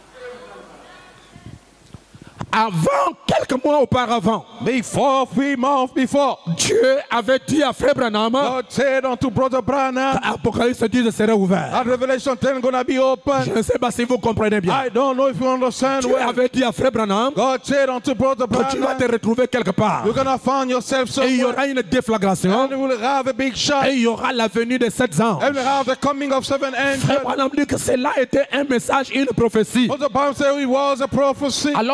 Avant, quelques mois auparavant, Before 3 months before, Dieu avait dit à Frère Branham, God said unto Brother Branham, Apocalypse 10 serait ouvert. that Revelation 10 gonna be open. Je ne sais pas si vous comprenez bien. I don't know if you understand Dieu well. avait dit à Frère Branham God said unto Brother que tu vas te Branham, retrouver quelque part. you're gonna find yourself Et il y somewhere. aura une déflagration. And you will have a big shot. Et il y aura la venue des 7 ans. And we have the coming of 7 Frère angels. Branham dit que cela était un message, une prophétie. But the Bible said it was a prophecy. Alors le prophète dit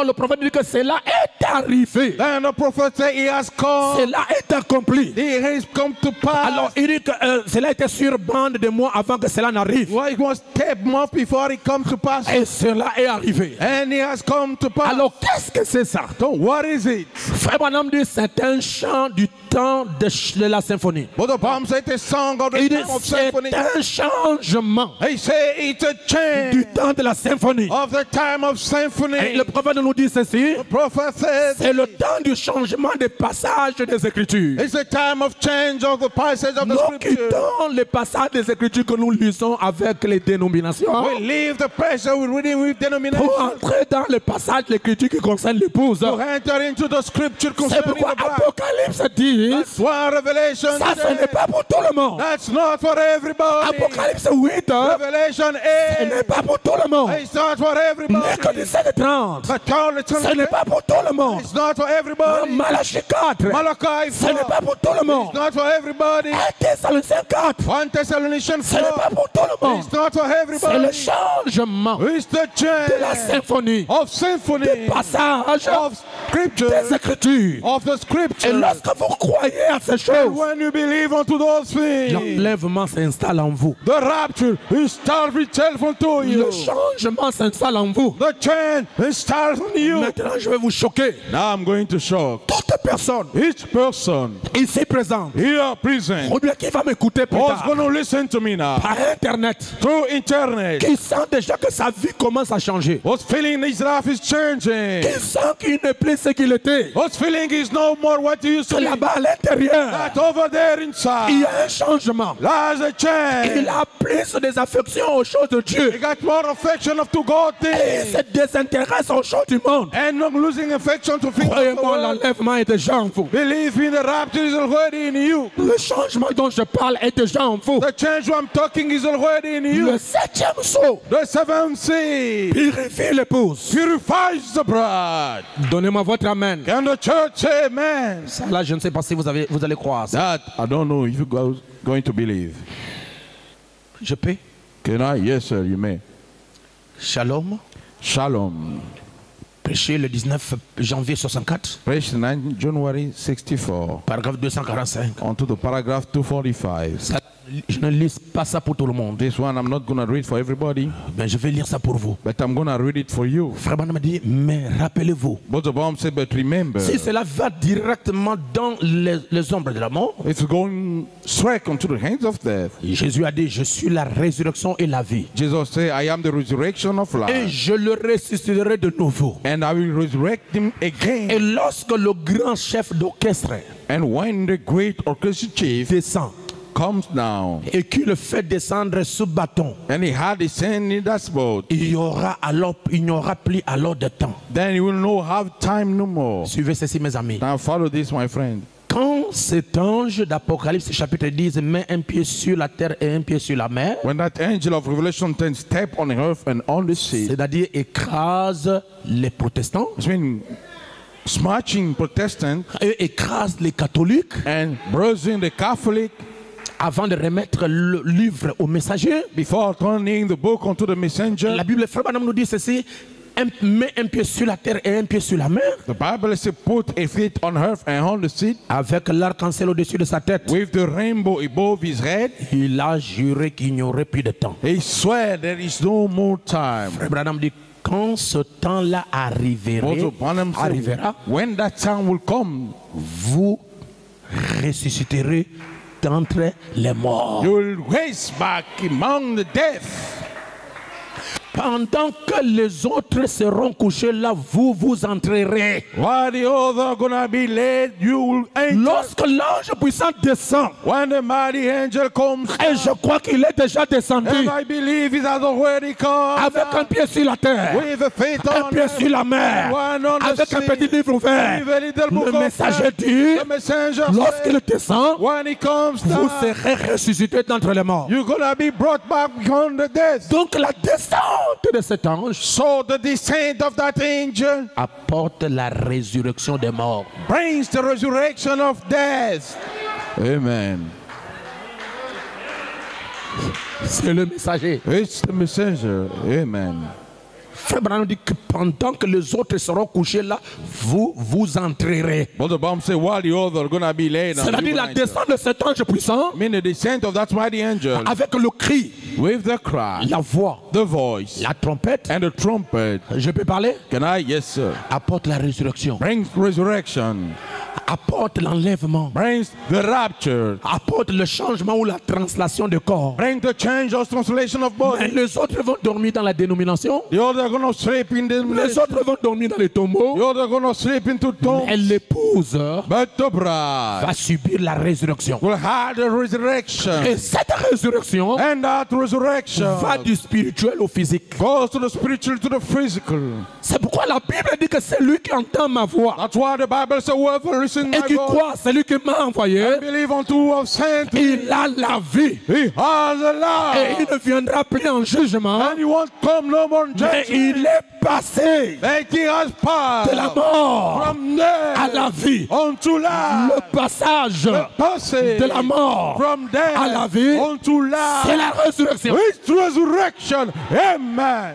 dit que cela est arrivé. Then the prophet said, he has come. Cela est accompli. It has come to pass. Alors il dit que cela était sur bande de mois avant que cela n'arrive. Well, it was 10 months before it come to pass. Et cela est arrivé. And it has come to pass. Alors qu'est-ce que c'est ça? So what is it? Frère Branham dit c'est un chant du temps de la symphonie. But the Bible said the song of the Il dit time of c'est symphony. un changement He said it's a du change temps de la symphonie. of the time of Et symphony. le prophète nous dit ceci. The prophet said C'est le temps du changement des passages des Écritures. it's a time of change of the passage of the Nous scripture. quittons les passages des Écritures que nous lisons avec les dénominations We leave the pressure we're reading with pour denomination entrer dans les passages de l'Écriture qui concernent l'épouse. to enter into the scripture C'est concerning pourquoi the bride. Apocalypse dit That's why Revelation ça ce n'est said, pas pour tout le monde. that's not for everybody. Apocalypse 8 Revelation ce n'est 8, pas pour tout le monde. it's not for everybody. Mercredi 7:30 But Charles, ce n'est pas pour tout le monde. it's not for everybody. Malachie 4 Malachi ce n'est 4, pas pour tout le monde. it's not for everybody. 1 Thessaloniciens 4 1 Thessalonians ce n'est pas 4, pour tout le monde. it's not for C'est le everybody. changement It's the de la change symphonie, of symphony, passage of scripture, des Écritures. of the Et scripture. lorsque vous croyez à ces choses, When you believe unto those things, l'enlèvement s'installe en vous. the rapture is start itself unto you. Le changement s'installe en vous. The change is start on you. Maintenant, je vais vous choquer. Now I'm going to shock Toute personne each person ici présente, here present ou bien qui va m'écouter plus who's tard, going to listen to me now par Internet, through internet, qui sent déjà que sa vie commence à changer, who's feeling his life is changing, qui sent qu'il n'est plus ce qu'il était, who's feeling is no more what he used que to be, là-bas à l'intérieur, that over there il y inside, a un changement. there's a change. Il a plus des affections aux choses de Dieu. He got more affection of to God Et il things se désintéresse aux choses du monde. and not losing affection to things of the Croyez-moi, world. l'enlèvement est déjà en vous. Believe in the rapture is already in you. Le changement dont je parle est déjà en vous. The change I'm talking is already in you. Le 7e sceau The seventh seal purifie l'épouse. purifies the bride. Donnez-moi votre amen. Can the church say amen? Ça, là, je ne sais pas si vous allez croire ça. That I don't know if you going to believe. Je peux? Can I? Yes, sir, you may. Shalom. Shalom. Prêché le 19 janvier 64, Preached 9 January 64 paragraphe 245. onto the paragraph 245. Ça, je ne lis pas ça pour tout le monde, This one I'm not going to read for everybody, mais je vais lire ça pour vous. but I'm going to read it for you. Frère Branham m'a dit, mais rappelez-vous, But the Bible said, but remember, si cela va directement dans les ombres de la mort, it's going straight into the hands of death. Jésus a dit, je suis la résurrection et la vie. Jesus said, I am the resurrection of Et life, je le ressusciterai de nouveau. and I will resurrect him Et again. lorsque le grand chef d'orchestre And when the great orchestra chief descend comes down, et qu'il le fait descendre sous bâton, and he had descended in that boat, il n'y aura plus alors de temps. then he will not have time no more. Suivez ceci, mes amis. Now follow this, my friend. Quand cet ange d'Apocalypse chapitre 10 met un pied sur la terre et un pied sur la mer, When that angel of Revelation 10 step on the earth and on the sea, c'est-à-dire écrase les protestants, it's mean smashing Protestant et écrase les catholiques, and bruising the Catholic avant de remettre le livre au messager. before turning the book onto the messenger. La Bible, Frère Branham nous dit ceci, met un pied sur la terre et un pied sur la mer, The Bible says, put a feet on earth and on the sea, avec l'arc-en-ciel au-dessus de sa tête. with the rainbow above his head. Il a juré qu'il n'y aurait plus de temps. He swear there is no more time. Frère Branham dit, quand ce temps-là Also, Branham said, arrivera, when that time will come, vous ressusciterez d'entre les morts. you will raise back among the dead. Pendant que les autres seront couchés là, vous entrerez. While the other gonna be led, you will enter. Lorsque l'ange puissant descend, When the mighty angel comes, et je crois qu'il est déjà descendu, and I believe it has already come, avec un pied sur la terre, with a feet un on pied earth, sur la mer, one on the avec un sea, petit livre ouvert, with a little book le of messager earth. dit, The messenger lorsqu'il said, descend, when he comes vous down, serez ressuscités d'entre les morts. you're gonna be brought back beyond the death. Donc la descente de cet ange So the descent of that angel apporte la résurrection des morts. brings the resurrection of death. Amen. C'est le messager. It's the messenger. Amen. Frère Branham dit que pendant que les autres seront couchés là, vous entrerez. Brother Branham said, while the others are going to be laid down, C'est-à-dire la descente de cet ange puissant mean the descent of that mighty angel avec le cri, with the cry, la voix, the voice, la trompette. and the trumpet. Je peux parler? Can I? Yes, sir. Apporte la résurrection, Brings resurrection, apporte l'enlèvement, brings the rapture, apporte le changement ou la translation de corps. brings the change of translation of Et body. les autres vont dormir dans la dénomination, The others are going to sleep in the les autres vont dormir dans les tombeaux. The others are going to sleep into tombs. Et l'épouse But the bride va subir la résurrection. will have the resurrection. Et cette résurrection And that resurrection va du spirituel au physique. goes to the spiritual, to the physical. C'est pourquoi la Bible dit que c'est lui qui entend ma voix That's why the Bible says, whoever listens et my qui voice croit, c'est lui qui m'a envoyé. and believe unto who have sent me, Il a la vie he has a et il life. ne viendra plus en jugement, And he won't come no more in mais judgment. il est passé But he has de la passed mort from death à la vie. unto life. Le passage The passage de la mort from death à la vie, unto life. c'est la résurrection. It's resurrection. Amen.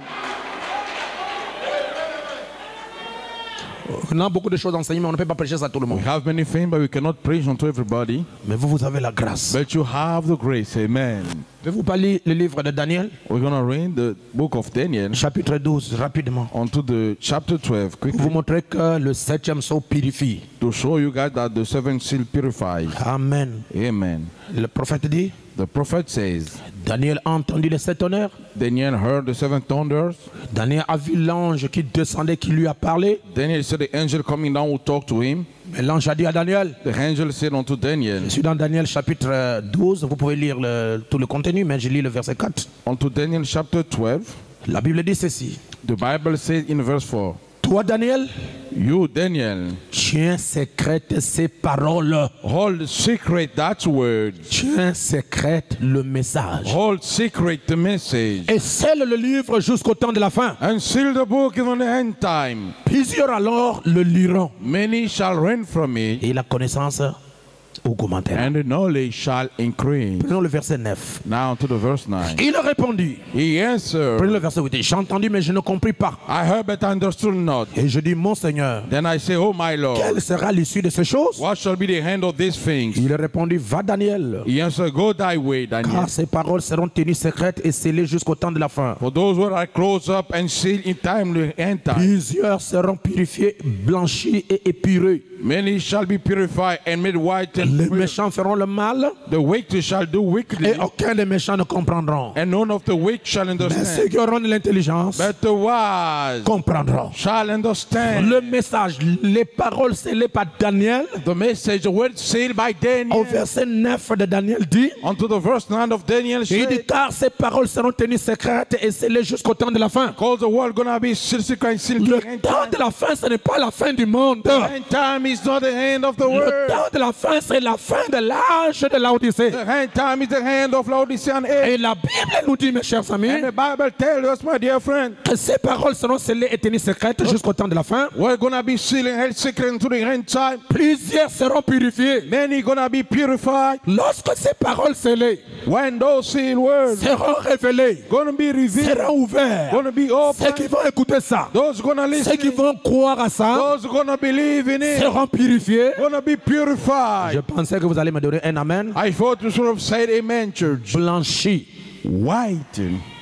On a beaucoup de choses enseignées, mais on ne peut pas prêcher ça à tout le monde. We have many things, but we cannot preach unto everybody. Mais vous avez la grâce. But you have the grace. Amen. Pouvez-vous pas lire le livre de Daniel, We're going to read the book of Daniel chapitre 12, rapidement. onto the chapter 12 Pour quickly vous montrer que le septième sceau purifie. to show you guys that the seventh seal purifies. Amen. Amen. Le prophète dit, The prophet says, Daniel a entendu les sept honneurs. Daniel heard the seven thunders. Daniel a vu l'ange qui descendait, qui lui a parlé. Daniel said the angel coming down will talk to him. Mais l'ange a dit à Daniel, The angel said unto Daniel, je suis dans Daniel chapitre 12, vous pouvez lire tout le contenu, mais je lis le verset 4. unto Daniel chapter 12, La Bible dit ceci. the Bible says in verse 4, Toi, Daniel, you, Daniel, tiens secrète ces paroles. hold secret that word, Tiens secrète le message. hold secret the message, Et scelle le livre jusqu'au temps de la fin. and seal the book in the end time. Plusieurs alors le liront. Many shall reign from it, Et la connaissance augmentera. and the knowledge shall increase. Prenons le verset 9. Now to the verse 9. Il répondit. He answered, Prenez le verset 8. J'ai entendu, mais je ne compris pas. I heard but I understood not. Et je dis, mon Seigneur, Then I say, Oh my Lord, quelle sera l'issue de ces choses? what shall be the end of these things? Il répondit, va Daniel, He answered, Go thy way, Daniel. car ces paroles seront tenues secrètes et scellées jusqu'au temps de la fin. For those who are closed up and sealed in time the end time. Plusieurs seront purifiés, blanchis et épurés. Many shall be purified and made white and Les pure. méchants feront le mal The wicked shall do wickedly, et aucun des méchants ne comprendront. and none of the wicked shall Mais ceux understand. qui auront de l'intelligence But the wise comprendront. shall understand. Le message, les paroles scellées par Daniel, The message, the word sealed by au Daniel, verset 9 de Daniel dit, unto the verse 9 of Daniel, il dit, said, car ces paroles seront tenues secrètes et scellées jusqu'au temps de la fin. Cause the world gonna be sealed, secret and sealed to Le the end temps time. de la fin, ce n'est pas la fin du monde. End time is not the end of the Le world. temps de la fin, c'est la fin de l'âge de l'Odyssée. The end time is the end of Laodicean age. Et la Bible nous dit, mes chers amis, And the Bible tells us, my dear friend, que ces paroles seront scellées et tenues secrètes jusqu'au temps de la fin. we're gonna be sealed and held secret into the end time. Plusieurs seront purifiés. Many gonna be purified. Lorsque ces paroles scellées When those sealed words seront révélées, gonna be revealed, seront ouverts, gonna be ceux qui open. vont écouter ça, Those gonna ceux qui listen, vont croire à ça, those gonna believe in it, seront purifiés. gonna be Je purified. pensais que vous allez me donner un amen. I thought you should have said amen, church. Blanchi, White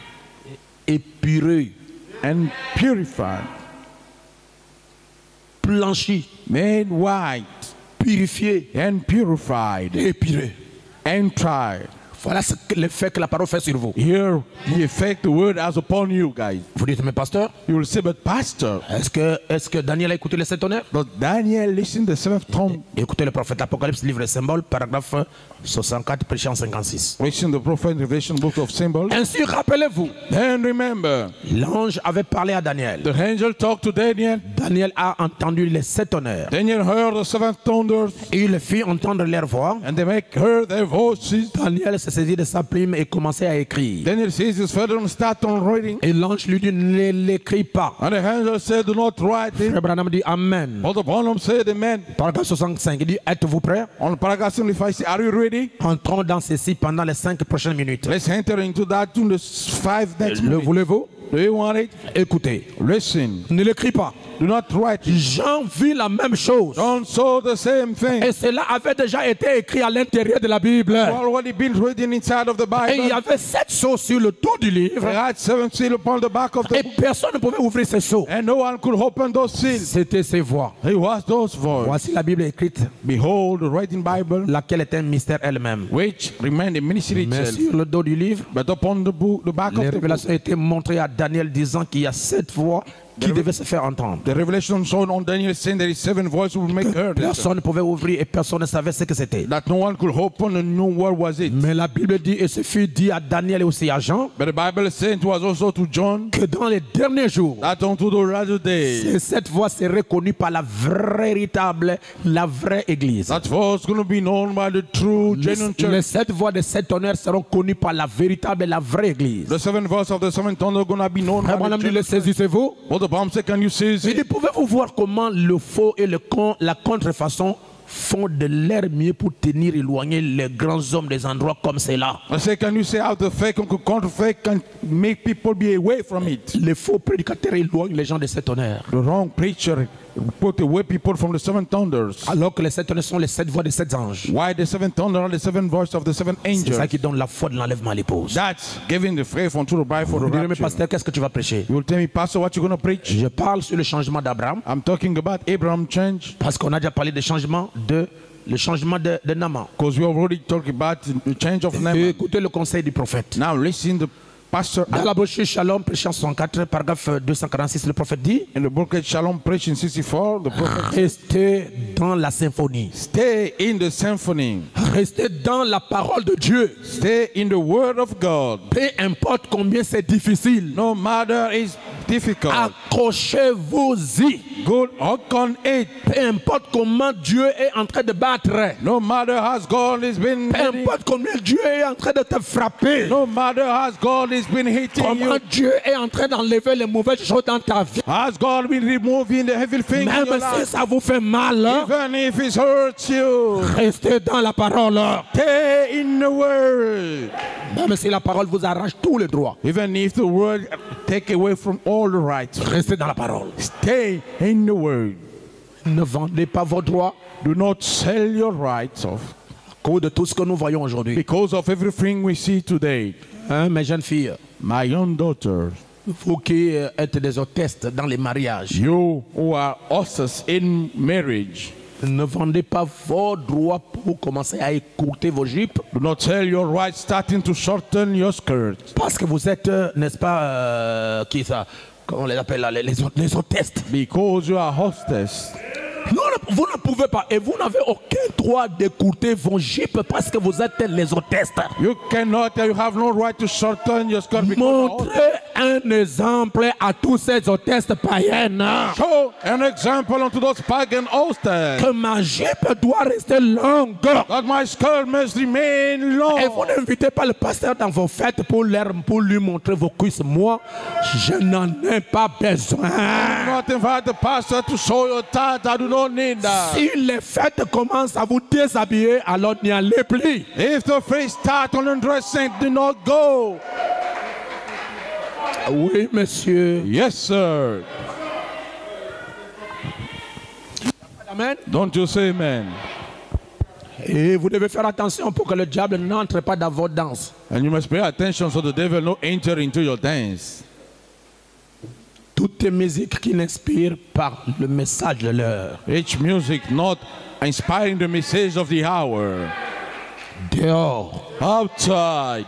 épuré, and purified, blanchi, made white purifié, and purified épuré. and tried. Voilà l'effet que la parole fait sur vous. Here, the effect the word has upon you guys. Vous dites, mais pasteur, You will say, but pastor, est-ce que Daniel a écouté les sept honneurs? but Daniel listened to the seventh tongue. Écoutez le prophète Apocalypse, livre des symboles, paragraphe 64, prêché en 56. Listen to the prophet Revelation book of symbols. Ainsi, rappelez-vous, Then remember, l'ange avait parlé à Daniel. the angel talked to Daniel. Daniel a entendu les sept honneurs. Daniel heard the seven thunders, Et il fit entendre leur voix. and they make heard their voices. Daniel se saisit de sa plume et commençait à écrire. Daniel sees his father and start on writing. Et l'ange lui dit, ne l'écris pas. And the angel said, do not write it. Frère Branham dit, Amen. Brother Branham said, amen. Paragraphe 65, il dit, êtes-vous prêts? On paragraph 75, are you ready? Entrons dans ceci pendant les 5 prochaines minutes. Let's enter into that in the 5 next Le minutes. voulez-vous? Do you want it? Écoutez, Listen. ne l'écris pas. Do not write it. Jean vit la même chose. John saw the same thing. Et cela avait déjà été écrit à l'intérieur de la Bible. Already been written inside of the Et il y Bible. avait 7 sceaux sur le dos du livre. They had 7 seals upon the back of Et the book, personne ne pouvait ouvrir ces sceaux. and no one could open those seals. C'était ses voix. It was those voices. Voici la Bible écrite, Behold, the writing Bible, laquelle est un mystère elle-même. which remained a mystery Mais itself. sur le dos du livre, But upon the book, the back les of the book, révélations étaient montrées à Daniel disant qu'il y a 7 voix qui devaient se faire entendre. the revelation shown on Daniel saying there is 7 voices will make heard. Personne ne pouvait ouvrir et personne ne savait ce que c'était. That no one could open and know what was it. Mais la Bible dit, et ce fut dit à Daniel et aussi à Jean, But the Bible said it was also to John que dans les derniers jours, that unto the latter day, cette voix serait connue par la véritable, la vraie Église. that was going to be known by the true, genuine Les church. 7 voix de 7 honneurs seront connues par la véritable et la vraie Église. The 7 voices of the 7 thunder are going to be known Frère by Branham the dit, le church. saisissez-vous? What the Bible said, can you see Il dit, it? pouvez-vous voir comment le faux et la contrefaçon font de leur mieux pour tenir éloigner les grands hommes des endroits comme cela? I say, can you say how the fake and counterfeit can make people be away from it? Les faux prédicateurs éloignent les gens de cet honneur. The wrong preacher put away people from the 7 thunders. Alors que les 7 honneurs sont les 7 voix des 7 anges. Why the 7 thunder are the 7 voices of the 7 C'est ça angels? qui donne la foi de l'enlèvement à l'épouse. That's giving the faith unto the bride for Vous the direz, mais rapture. pasteur, qu'est-ce que tu vas prêcher? You will tell me, Pastor, what you going to preach? Je parle sur le changement d'Abraham, I'm talking about Abraham change, parce qu'on a déjà parlé des changements le changement de Naaman. because we already talked about the change of Et Naaman. écoutez le conseil du prophète. Now listen, the pastor Dans la brochure Shalom, prêchant 64, paragraphe 246, le prophète dit, in the book of Shalom preach in 64, the prophet, restez dans la symphonie. stay in the symphony, Restez dans la parole de Dieu. stay in the word of God. Peu importe combien c'est difficile, No matter it's difficult, accrochez-vous-y. good hook on it. Peu importe comment Dieu est en train de battre. No matter how God has been Peu hitting, importe combien Dieu est en train de te frapper. no matter how God has been hitting Comment you, Dieu est en train d'enlever les mauvaises choses dans ta vie. has God been removing the heavy things in Même your si life, ça vous fait mal, hein, even if it hurts you, restez dans la parole. stay in the word. Même si la parole vous arrache tous les droits, Even if the word take away from all the rights, restez dans la parole. stay in the word. Ne vendez pas vos droits Do not sell your rights off à cause de tout ce que nous voyons aujourd'hui. because of everything we see today. Hein, mes jeunes filles, My young daughters, vous qui êtes des hôtesses dans les mariages, you who are hostess in marriage, ne vendez pas vos droits pour commencer à écouter vos jupes, do not sell your rights starting to shorten your skirt parce que vous êtes, n'est-ce pas, qui ça, comment on les appelle là, les hôtesses. because you are hostess. Vous ne pouvez pas, et vous n'avez aucun droit d'écouter vos jupes parce que vous êtes les hôtesses. You cannot, you have no right to shorten your skirt because you are hostess. Montrez un exemple à tous ces hôtesses païennes Show an example unto those pagan hostess que ma jupe doit rester longue. that my skirt must remain long. Et vous n'invitez pas le pasteur dans vos fêtes pour lui montrer vos cuisses. Moi, je n'en ai pas besoin. Do not invite the pastor to show your tat. I do not need that. Si les fêtes commencent à vous déshabiller, alors n'y allez plus. If the face start on undressing, do not go. Oui, monsieur. Yes, sir. Amen. Don't you say amen? Et vous devez faire attention pour que le diable n'entre pas dans vos danses. And you must pay attention so the devil no enter into your dance. Toutes les musiques qui n'inspirent pas le message de l'heure. Each music not inspiring the message of the hour. Dehors. Outside.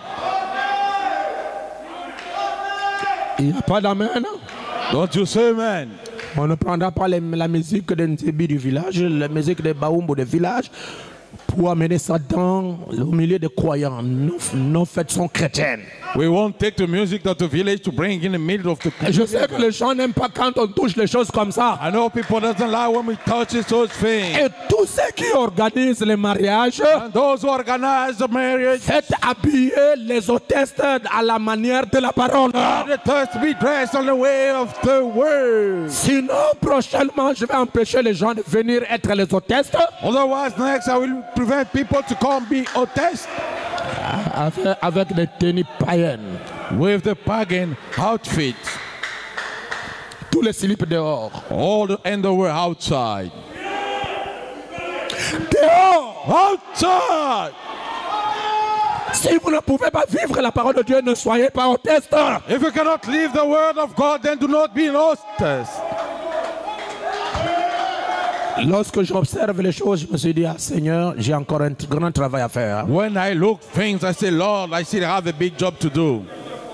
Il n'y a pas d'amen. Don't you say amen? On ne prendra pas la musique des Nzebi du village, la musique des Baoumbo du village, pour amener ça au milieu des croyants. Nos fêtes sont chrétiennes. We won't take the music of the village to bring in the middle of the Je sais que les gens n'aiment pas quand on touche les choses comme ça. I know people doesn't like when we touch those things. Et tous ceux qui organisent les mariages, And those who organize the marriage, faites habiller les hôtesses à la manière de la parole. let us be dressed on the way of the word. Sinon, prochainement, je vais empêcher les gens de venir être les hôtesses Otherwise, next I will prevent people to come be hostess avec des tenues païennes. with the pagan outfit. Tous les slips dehors. All the underwear outside. Dehors. Outside! Si vous ne pouvez pas vivre la parole de Dieu, ne soyez pas hostesse. If you cannot leave the word of God, then do not be an hostess. Lorsque j'observe les choses, je me suis dit, ah, Seigneur, j'ai encore un grand travail à faire. When I look things, I say, Lord, I still have a big job to do.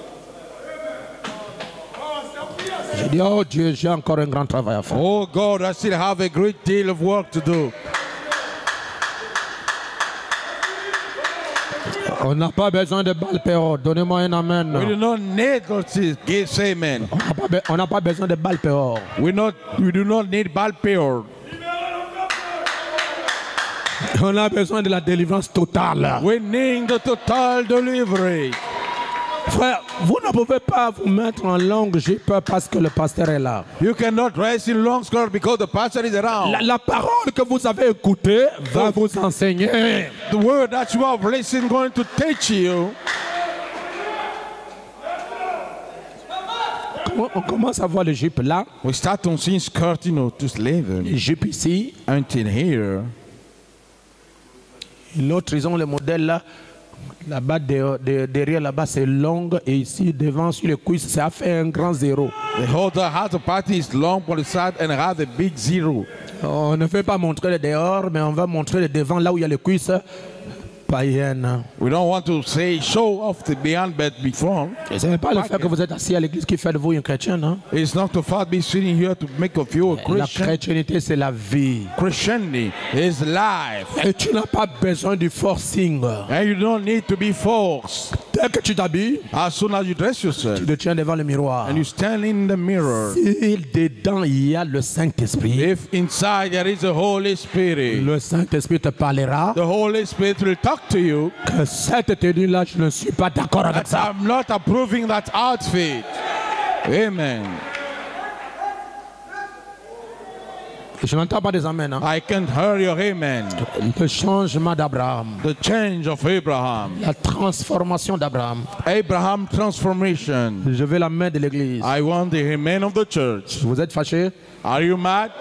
J'ai dit, oh Dieu, j'ai encore un grand travail à faire. Oh God, I still have a great deal of work to do. On n'a pas besoin de balles péro. Donnez-moi un amen. We do not need God to say amen. On n'a pas besoin de balles péro. We do not need bad power. On a besoin de la délivrance totale. We need the total delivery. Frère, vous ne pouvez pas vous mettre en longue jupe parce que le pasteur est là. You cannot rest in long skirt because the pastor is around. La parole que vous avez écoutée va vous enseigner. The word that you have listened is going to teach you. On commence à voir les jupes là, We start on seeing skirt, to slave les jupes ici. until here. L'autre, ils ont le modèle là. Là-bas, derrière là-bas, c'est long. Et ici, devant, sur les cuisses, ça fait un grand zéro. The holder has a party is long on the side and has a big zero. On ne fait pas montrer le dehors, mais on va montrer le devant, là où il y a les cuisses païennes. We don't want to say show off the behind but before. Et ce n'est pas le fait que vous êtes assis à l'église qui fait de vous un chrétien. Hein? It's not the fact be sitting here to make of you a La Christian. chrétienté, c'est la vie. Christianity is life. Et tu n'as pas besoin du forcing. And you don't need to be forced. Dès que tu t'habilles, As soon as you dress yourself tu te tiens devant le miroir. and you stand in the mirror, Si dedans il y a le Saint-Esprit, if inside there is the Holy Spirit, le Saint-Esprit te parlera the Holy Spirit will talk to you. que cette tenue-là, je ne suis pas d'accord avec That ça. I'm not approving that outfit. Amen. Je n'entends pas des amens. Hein? I can't hear your amen. Le changement d'Abraham, The change of Abraham. la transformation d'Abraham. Abraham transformation. Je veux la main de l'église. I want the amen of the church. Vous êtes fâchés? Are you mad?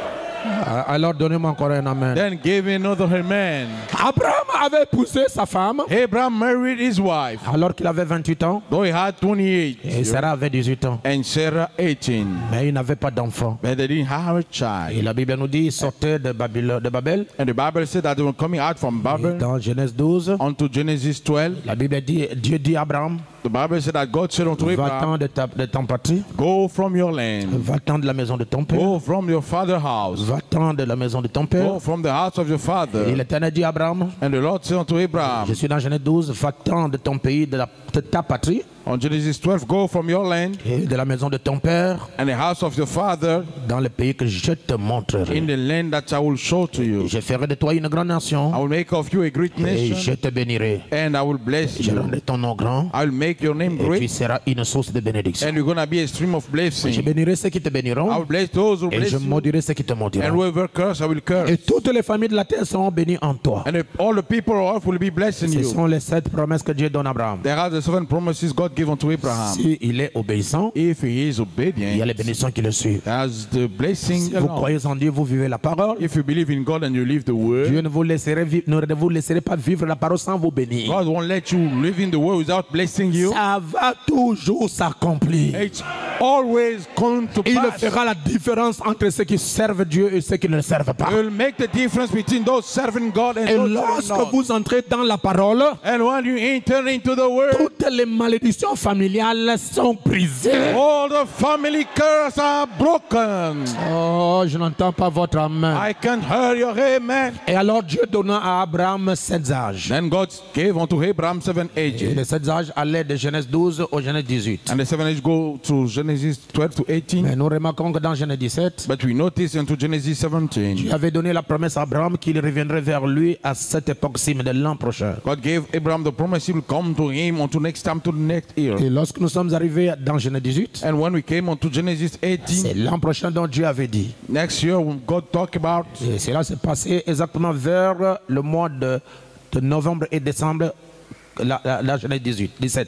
Alors donnez-moi encore un amen. Then give me another amen. Abraham avait épousé sa femme Abraham married his wife, alors qu'il avait 28 ans though he had 28 et years, Sarah avait 18 ans. and Sarah 18. Mais il n'avait pas d'enfant. But they didn't have a Et child. la Bible nous dit qu'il sortait de Babel. And the Bible said that they were coming out from Et Babel dans Genèse 12, onto Genesis 12. la Bible dit, Dieu dit à Abraham, The Bible said that God said unto va-t'en Abraham, de ton patrie, go from your land, va-t'en de la maison de ton père, go from your father's house, va-t'en de la maison de ton go père. from the house of your Et father. l'Éternel dit à Abraham, And the Lord said unto Abraham, je suis dans Genèse 12, va-t'en de ton pays, de ta patrie, on Genesis 12, go from your land et de la maison de ton père, and the house of your father dans le pays que je te montrerai. in the land that I will show to you. Je ferai de toi une grande nation I will make of you a great et nation, je te bénirai. and I will bless Je you. rendrai ton nom grand I will make your name et tu great, seras une source de bénédiction. and you're going to be a stream of Je blessing. bénirai ceux qui te I will béniront bless those who et bless je you, maudirai ceux qui te and maudiront. whoever curse, I will curse. Et toutes les familles de la terre seront bénies en toi. And all the people of earth will be blessed in Ce you. sont les 7 promesses que Dieu donne à Abraham. There are the 7 promises God gave unto Abraham. Si il est obéissant, If he is il y a obedient, les bénédictions qui le suivent. as the blessing Si vous alone. croyez en Dieu, vous vivez la parole. If you believe in God and you live the word, Dieu ne vous laisserez pas vivre la parole sans vous bénir. God won't let you live in the world without blessing you. Ça va toujours s'accomplir. It's always going to Il pass. fera la différence entre ceux qui servent Dieu et ceux qui ne le servent pas. It will make the difference between those serving God and Et those lorsque serving not. vous entrez dans la parole, And when you enter into the word, toutes les malédictions familiales sont brisées. all the family curses are broken. Oh, je n'entends pas votre amen. I can hear your amen. Et alors Dieu donna à Abraham 7 âges. Then God gave unto Abraham 7 Et ages. les 7 âges allaient de Genèse 12 au Genèse 18. And the 7 ages go to Genesis 12 to 18. Mais nous remarquons que dans Genèse 17, But we notice into Genesis 17, Dieu avait donné la promesse à Abraham qu'il reviendrait vers lui à cette époque-ci, mais de l'an prochain. God gave Abraham the promise he will come to him unto next time to the next year. Et lorsque nous sommes arrivés dans Genèse 18, And when we came unto Genesis 18, c'est l'an prochain dont Dieu avait dit. next year when God talked about, Et cela s'est passé exactement vers le mois de novembre et décembre, la Genèse 17.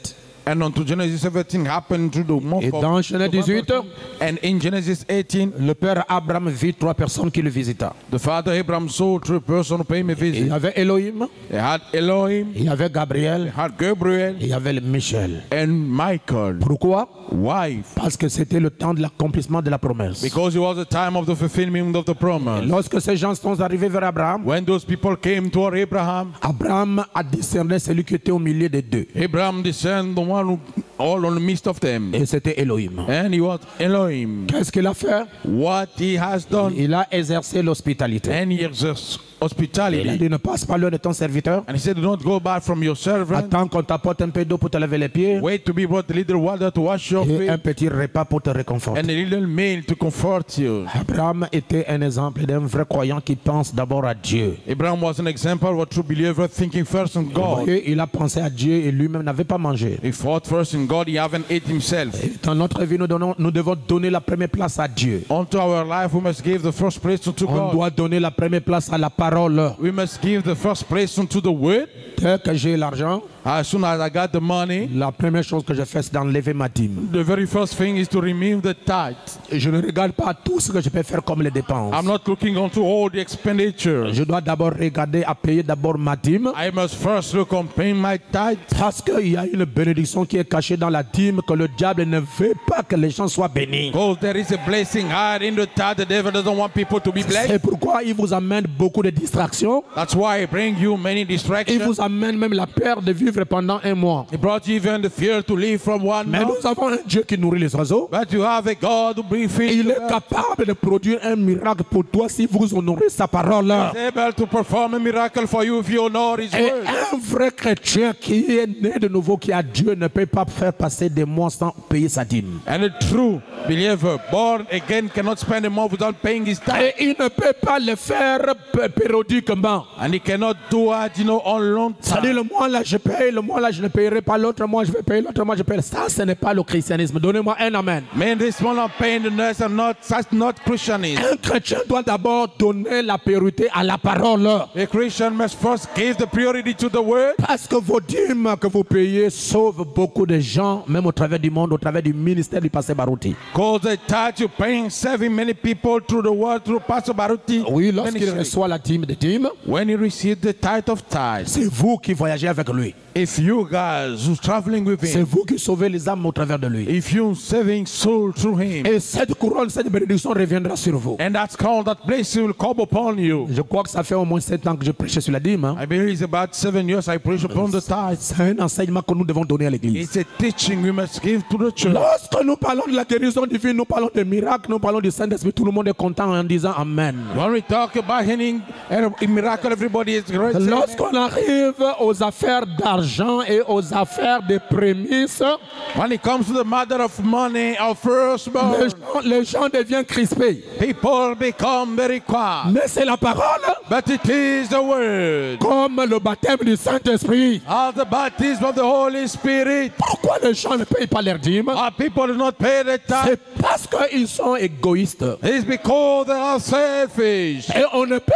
And unto Genesis 17 happened through the month Et dans Genèse 18, and in Genesis 18, le père Abraham vit 3 personnes qui le visitaient. the father Abraham saw 3 persons who paid me Il visit. y avait Elohim, He had Elohim, il y avait Gabriel, he had Gabriel, et il y avait le Michel. and Michael. Pourquoi? Why? Parce que c'était le temps de l'accomplissement de la promesse. Because it was the time of the fulfillment of the promise. Lorsque ces gens sont arrivés vers Abraham, When those people came toward Abraham, Abraham a discerné celui qui était au milieu des deux. Abraham discerned the one who all on the midst of them. Et c'était Elohim. And he was Elohim. Qu'est-ce qu'il a fait? What he has done, Il a exercé l'hospitalité. and he exerced Il a hospitality. dit, ne passe pas l'heure de ton serviteur. And he said, do not go back from your servant. Attends qu'on t'apporte un peu d'eau pour te laver les pieds Wait to be brought a little water to wash your et un feet, petit repas pour te réconforter. and a little meal to comfort you. Abraham était un exemple d'un vrai croyant qui pense d'abord à Dieu. Abraham was an example of a true believer thinking first in Vous God. voyez, il a pensé à Dieu et lui-même n'avait pas mangé. He thought first in God, he haven't ate himself. Et dans notre vie, nous devons donner la première place à Dieu. Unto our life, we must give the first place unto On God. doit donner la première place à la parole. We must give the first place unto the word. Dès que j'ai l'argent, As soon as I got the money, la première chose que je fais, c'est d'enlever ma dîme. the very first thing is to remove the tithe. Et je ne regarde pas tout ce que je peux faire comme les dépenses. I'm not looking onto all the expenditures. Je dois d'abord regarder à payer d'abord ma dîme. I must first look on paying my tithe. Parce qu'il y a une bénédiction qui est cachée dans la dîme que le diable ne veut pas que les gens soient bénis. Because there is a blessing hide in the tithe. The devil doesn't want people to be blessed. C'est pourquoi il vous amène beaucoup de distractions. That's why I bring you many Il distractions. vous amène même la peur de vivre pendant un mois. He brought you even the fear to live from one Mais month. nous avons un Dieu qui nourrit les oiseaux. But you have a God who brings Et il feed. est capable de produire un miracle pour toi si vous honorez sa parole. He's able to perform a miracle for you if you honor His Et word. un vrai chrétien qui est né de nouveau, qui a Dieu, ne peut pas faire passer des mois sans payer sa dîme. And a true believer, born again, cannot spend a month without paying his tithe. Et il ne peut pas le faire périodiquement. And he cannot do it, on long C'est-à-dire, time. le mois là je paye, le mois là je ne payerai pas, l'autre mois je vais payer, l'autre mois je paye. Ça, ce n'est pas le christianisme. Donnez-moi un amen. Man, this one I'm paying the nurse and that's not Christianism. Un chrétien doit d'abord donner la priorité à la parole. A Christian must first give the priority to the word. Parce que vos dîmes que vous payez sauvent beaucoup de gens, même au travers du monde, au travers du ministère du pasteur Barouti. Because the tithe you're paying, saving many people through the word, through Pastor Baruti. Oui, lorsqu'il ministry. reçoit la dîme des dîmes, When he received the tithe of tithes, c'est vous qui voyagez avec lui. if you guys who's traveling with C'est him, vous qui sauvez les âmes au travers de lui. if you're saving soul through him, Et cette couronne, cette bénédiction reviendra sur vous. and that's called, that blessing will come upon you. Je crois que ça fait au moins 7 ans que je prêchais sur la dîme. Hein. I believe it's about 7 years I preach upon the tithe. C'est un enseignement que nous devons donner à l'église. It's a teaching we must give to the church. Lorsque nous parlons de la guérison divine, nous parlons des miracles, nous parlons du Saint-Esprit, tout le monde est content en disant Amen. When we talk about healing and a miracle, everybody is great. Lorsqu'on arrive aux affaires d'argent et aux affaires de prémices, When it comes to the matter of money, our firstborn, les gens deviennent crispés. people become very quiet. Mais c'est la parole, But it is the word. comme le baptême du Saint-Esprit. Of the baptism of the Holy Spirit. Pourquoi les gens ne payent pas leur dîme? Our people do not pay the tithe. C'est parce qu'ils sont égoïstes. It's because they are selfish. Et on ne peut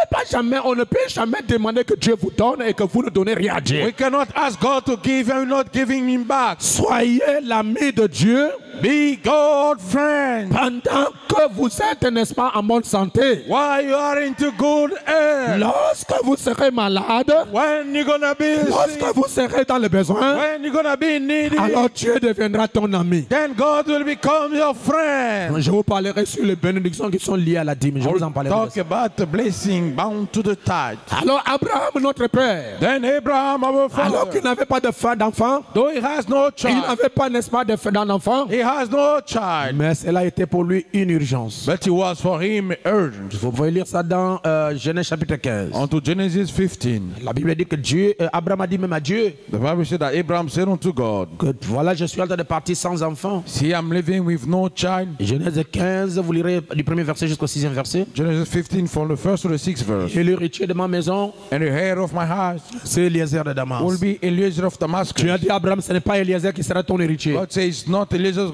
jamais demander que Dieu vous donne et que vous ne donnez rien à Dieu. We cannot ask God to give and we're not giving him back. Soyez l'ami de Dieu Be God friend. pendant que vous êtes, n'est-ce pas, en bonne santé. While you are into good health. Lorsque vous serez malade, When you're gonna be lorsque sick. vous serez dans le besoin, When you're gonna be needy. alors Dieu deviendra ton ami. Then God will become your friend. Je vous parlerai sur les bénédictions qui sont liées à la dîme. Je vous en parlerai. Talk about the blessing bound to the tithe. Alors Abraham, notre père, Then Abraham, our alors qu'il father, n'avait pas d'enfant, though he has no il child, n'avait pas, n'est-ce pas, d'enfant, he has no child, mais cela était pour lui une urgence. but it was for him urgent. Vous pouvez lire ça dans Genèse chapitre 15. Unto Genesis 15, La Bible dit que Dieu, Abraham a dit même à Dieu, the Bible said that Abraham said unto God, que voilà, je suis en train de partir sans enfant. see, I'm living with no child. Genèse 15, vous lirez du premier verset jusqu'au 6e verset. Genesis 15 from the first to the sixth verse. Et l'héritier de ma maison, And the heir of my house c'est Eliezer de Damas. will be Eliezer of Tu as Damascus. dit à Abraham, ce n'est pas Eliezer qui sera ton héritier. God says, not Eliezer is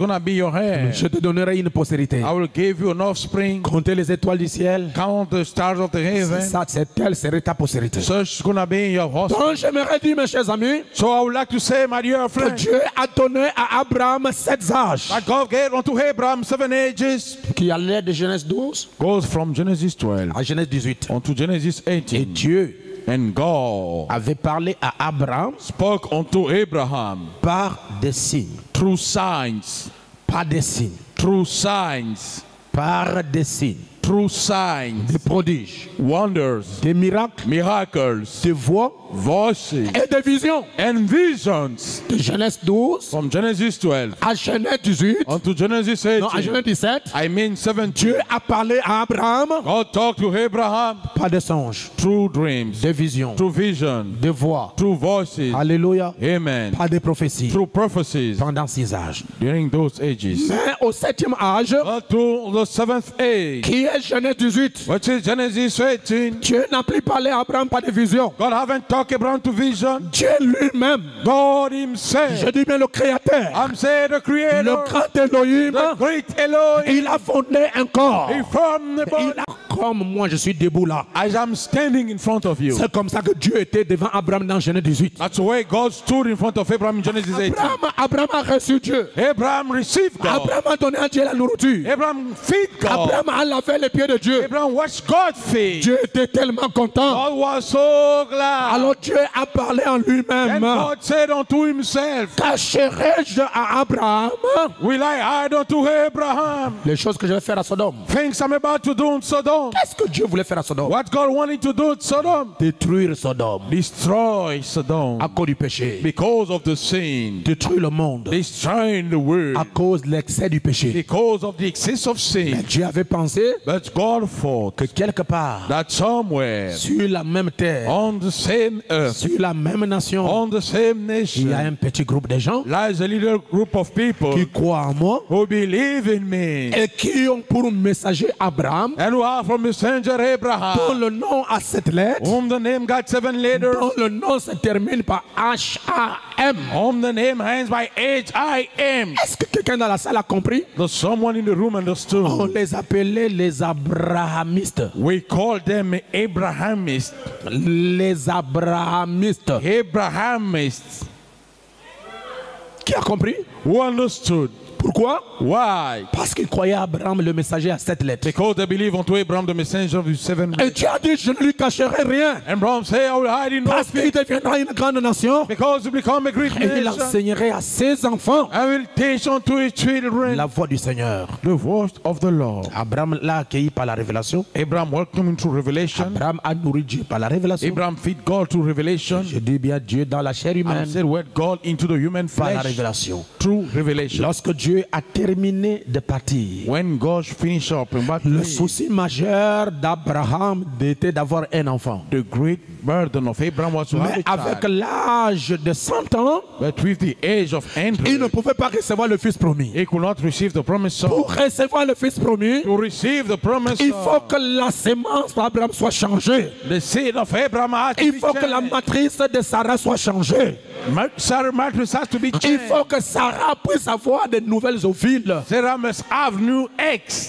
going to be your heir. Je te donnerai une postérité. I will give you an offspring. Comptez les étoiles du ciel. Count the stars of the heaven. Ça, elle serait ta postérité. Such is going to be in your house. Donc, j'aimerais dire, mes chers amis, So I would like to say, my dear que friend, Dieu a donné à Abraham 7 âges. that God gave unto Abraham 7 ages. Qui allait de Genèse 12 Goes from Genesis 12 à Genèse 18. unto Genesis Et 18. Dieu And God avait parlé à Abraham spoke unto Abraham par des signes. through signs, Par des signes. through signs, Par des signes. through signs, Des prodiges. wonders, Des miracles. miracles, Des voix. voices, Et des visions. and visions. De Genèse 12 From Genesis 12 à Genèse 18. unto Genesis Non, à 18. Genèse 17. I mean 17. Dieu a parlé à Abraham God talked to Abraham par des songes. through dreams, Des visions. through vision, Des voix. through voices. Alléluia. Amen. Par des prophéties. Through prophecies Pendant 6 âges. during those ages. Mais au 7e âge, To the 7th age, qui est Genèse 18, which is Genesis 18. Dieu n'a plus parlé à Abraham par des visions. God haven't talked Abraham to vision. Dieu lui-même, God je himself. dis bien le Créateur, I'm saying the le Creator, grand Elohim, the great Elohim. il a fondé un corps. He formed the Il body. a, comme moi je suis debout là. As I'm standing in front of you. C'est comme ça que Dieu était devant Abraham dans Genèse 18. That's the way God stood in front of Abraham in Genesis 18. Abraham a reçu Dieu. Abraham received God. Abraham a donné à Dieu la nourriture. Abraham feed God. Abraham a lavé les pieds de Dieu. Abraham watched God feed. Dieu était tellement content. God was so glad. Alors Dieu a parlé en And lui-même. God said unto himself, Cacherai-je à Abraham will I hide unto Abraham les choses que je vais faire à Sodome? things I'm about to do in Sodom? Qu'est-ce que Dieu voulait faire à Sodome? What God wanted to do in Sodom? Détruire Sodome Destroy Sodom à cause du péché. because of the sin. Détruire le monde Destroying the world à cause de l'excès du péché. because of the excess of sin. Dieu avait pensé But God thought que quelque part that somewhere sur la même terre, on the same earth, sur la même nation, on the same il y a nation, un petit groupe de gens lies a little group of people qui croient en moi who believe in me et qui ont pour messager Abraham, and who are from messenger dont Abraham, le nom a 7 lettres, whom the name got 7 letters, dont le nom se termine par H-A-M. whom the name ends by H-I-M. Est-ce que quelqu'un dans la salle a compris? Does someone in the room On understood? les appelait les abrahamistes. We call them Abrahamists. Les abrahamistes. Abrahamists. Qui a compris? Who understood? Pourquoi? Why? Parce qu'ils croyaient Abraham le messager à 7 lettres. Because they believe unto Abraham the messenger of 7 Et Dieu a dit, je ne lui cacherai rien. And Abraham said, I will hide in Parce nothing qu'il deviendra une grande nation. because you become a great Et il nation. enseignerait à ses enfants I will teach unto his children la voix du Seigneur. the voice of the Lord. Abraham l'a accueilli par la révélation. Abraham welcomed him to revelation. Abraham a nourri Dieu par la révélation. Abraham feed God to revelation. Je dis bien Dieu dans la chair And humaine said, word God into the human par la flesh révélation. through revelation. Lorsque Dieu a terminé de partir, When God finished up in what le souci majeur d'Abraham était d'avoir un enfant. the great burden of Abraham was to have Mais a avec child. l'âge de 100 ans, But with the age of il ne 100, pouvait pas recevoir le fils promis. he could not receive the promised son. Pour recevoir le fils promis, To receive the promised il faut son, que la sémence d'Abraham soit changée. the seed of Abraham has to Il be faut que la changed. matrice de Sarah soit changée. Sarah matrix has to be Il changed. faut que Sarah puisse avoir de nouvelles ovules. Sarah must have new eggs.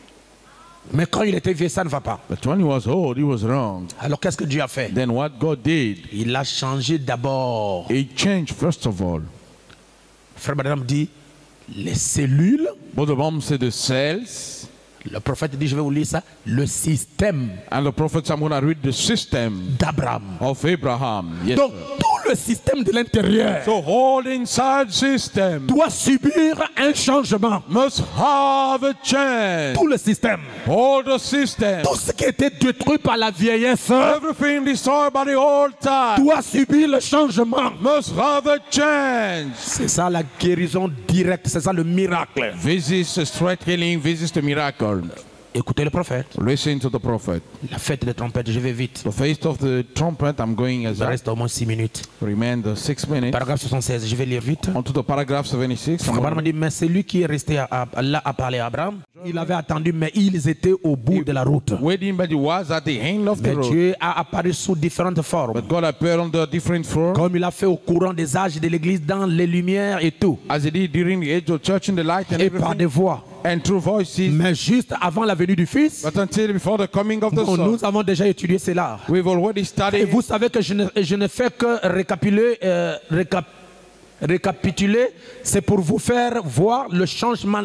Mais quand il était vieux, ça ne va pas. But when he was old, he was wrong. Alors qu'est-ce que Dieu a fait? Then what God did, Il a changé d'abord. he changed first of all. Frère Branham dit les cellules. Brother Bam said the cells, Le prophète dit, je vais vous lire ça, le système and the prophet said, I'm going to read the system d'Abraham. of Abraham. Yes, Donc sir. tout le système de l'intérieur So whole inside system doit subir un changement. must have a change. Tout le système. All the system, Tout ce qui était détruit par la vieillesse everything destroyed by the old time doit subir le changement. must have a change. C'est ça la guérison directe, c'est ça le miracle. This is a straight healing, this is the miracle. Écoutez le prophète. Listen to the prophet. La fête des trompettes, je vais vite. The feast of the trumpet, I'm going as Il reste au moins 6 minutes. remain the 6 minutes. Paragraphe 76, je vais lire vite. On to the paragraph 76. Abraham dit, mais c'est lui qui est resté là à parler à Abraham. Il avait attendu, mais ils étaient au bout de la route. waiting, but he was at the end of the Mais road. Dieu a apparu sous différentes formes. But God appeared on the different form, Comme il a fait au courant des âges de l'église, dans les lumières et tout. as he did during the age of church in the light and Et par des everything, voix. and through voices. Mais juste avant la venue du Fils, But until before the coming of the Son, nous avons déjà étudié cela. we've already Et studied. vous savez que je ne fais que récapituler, c'est pour vous faire voir le changement,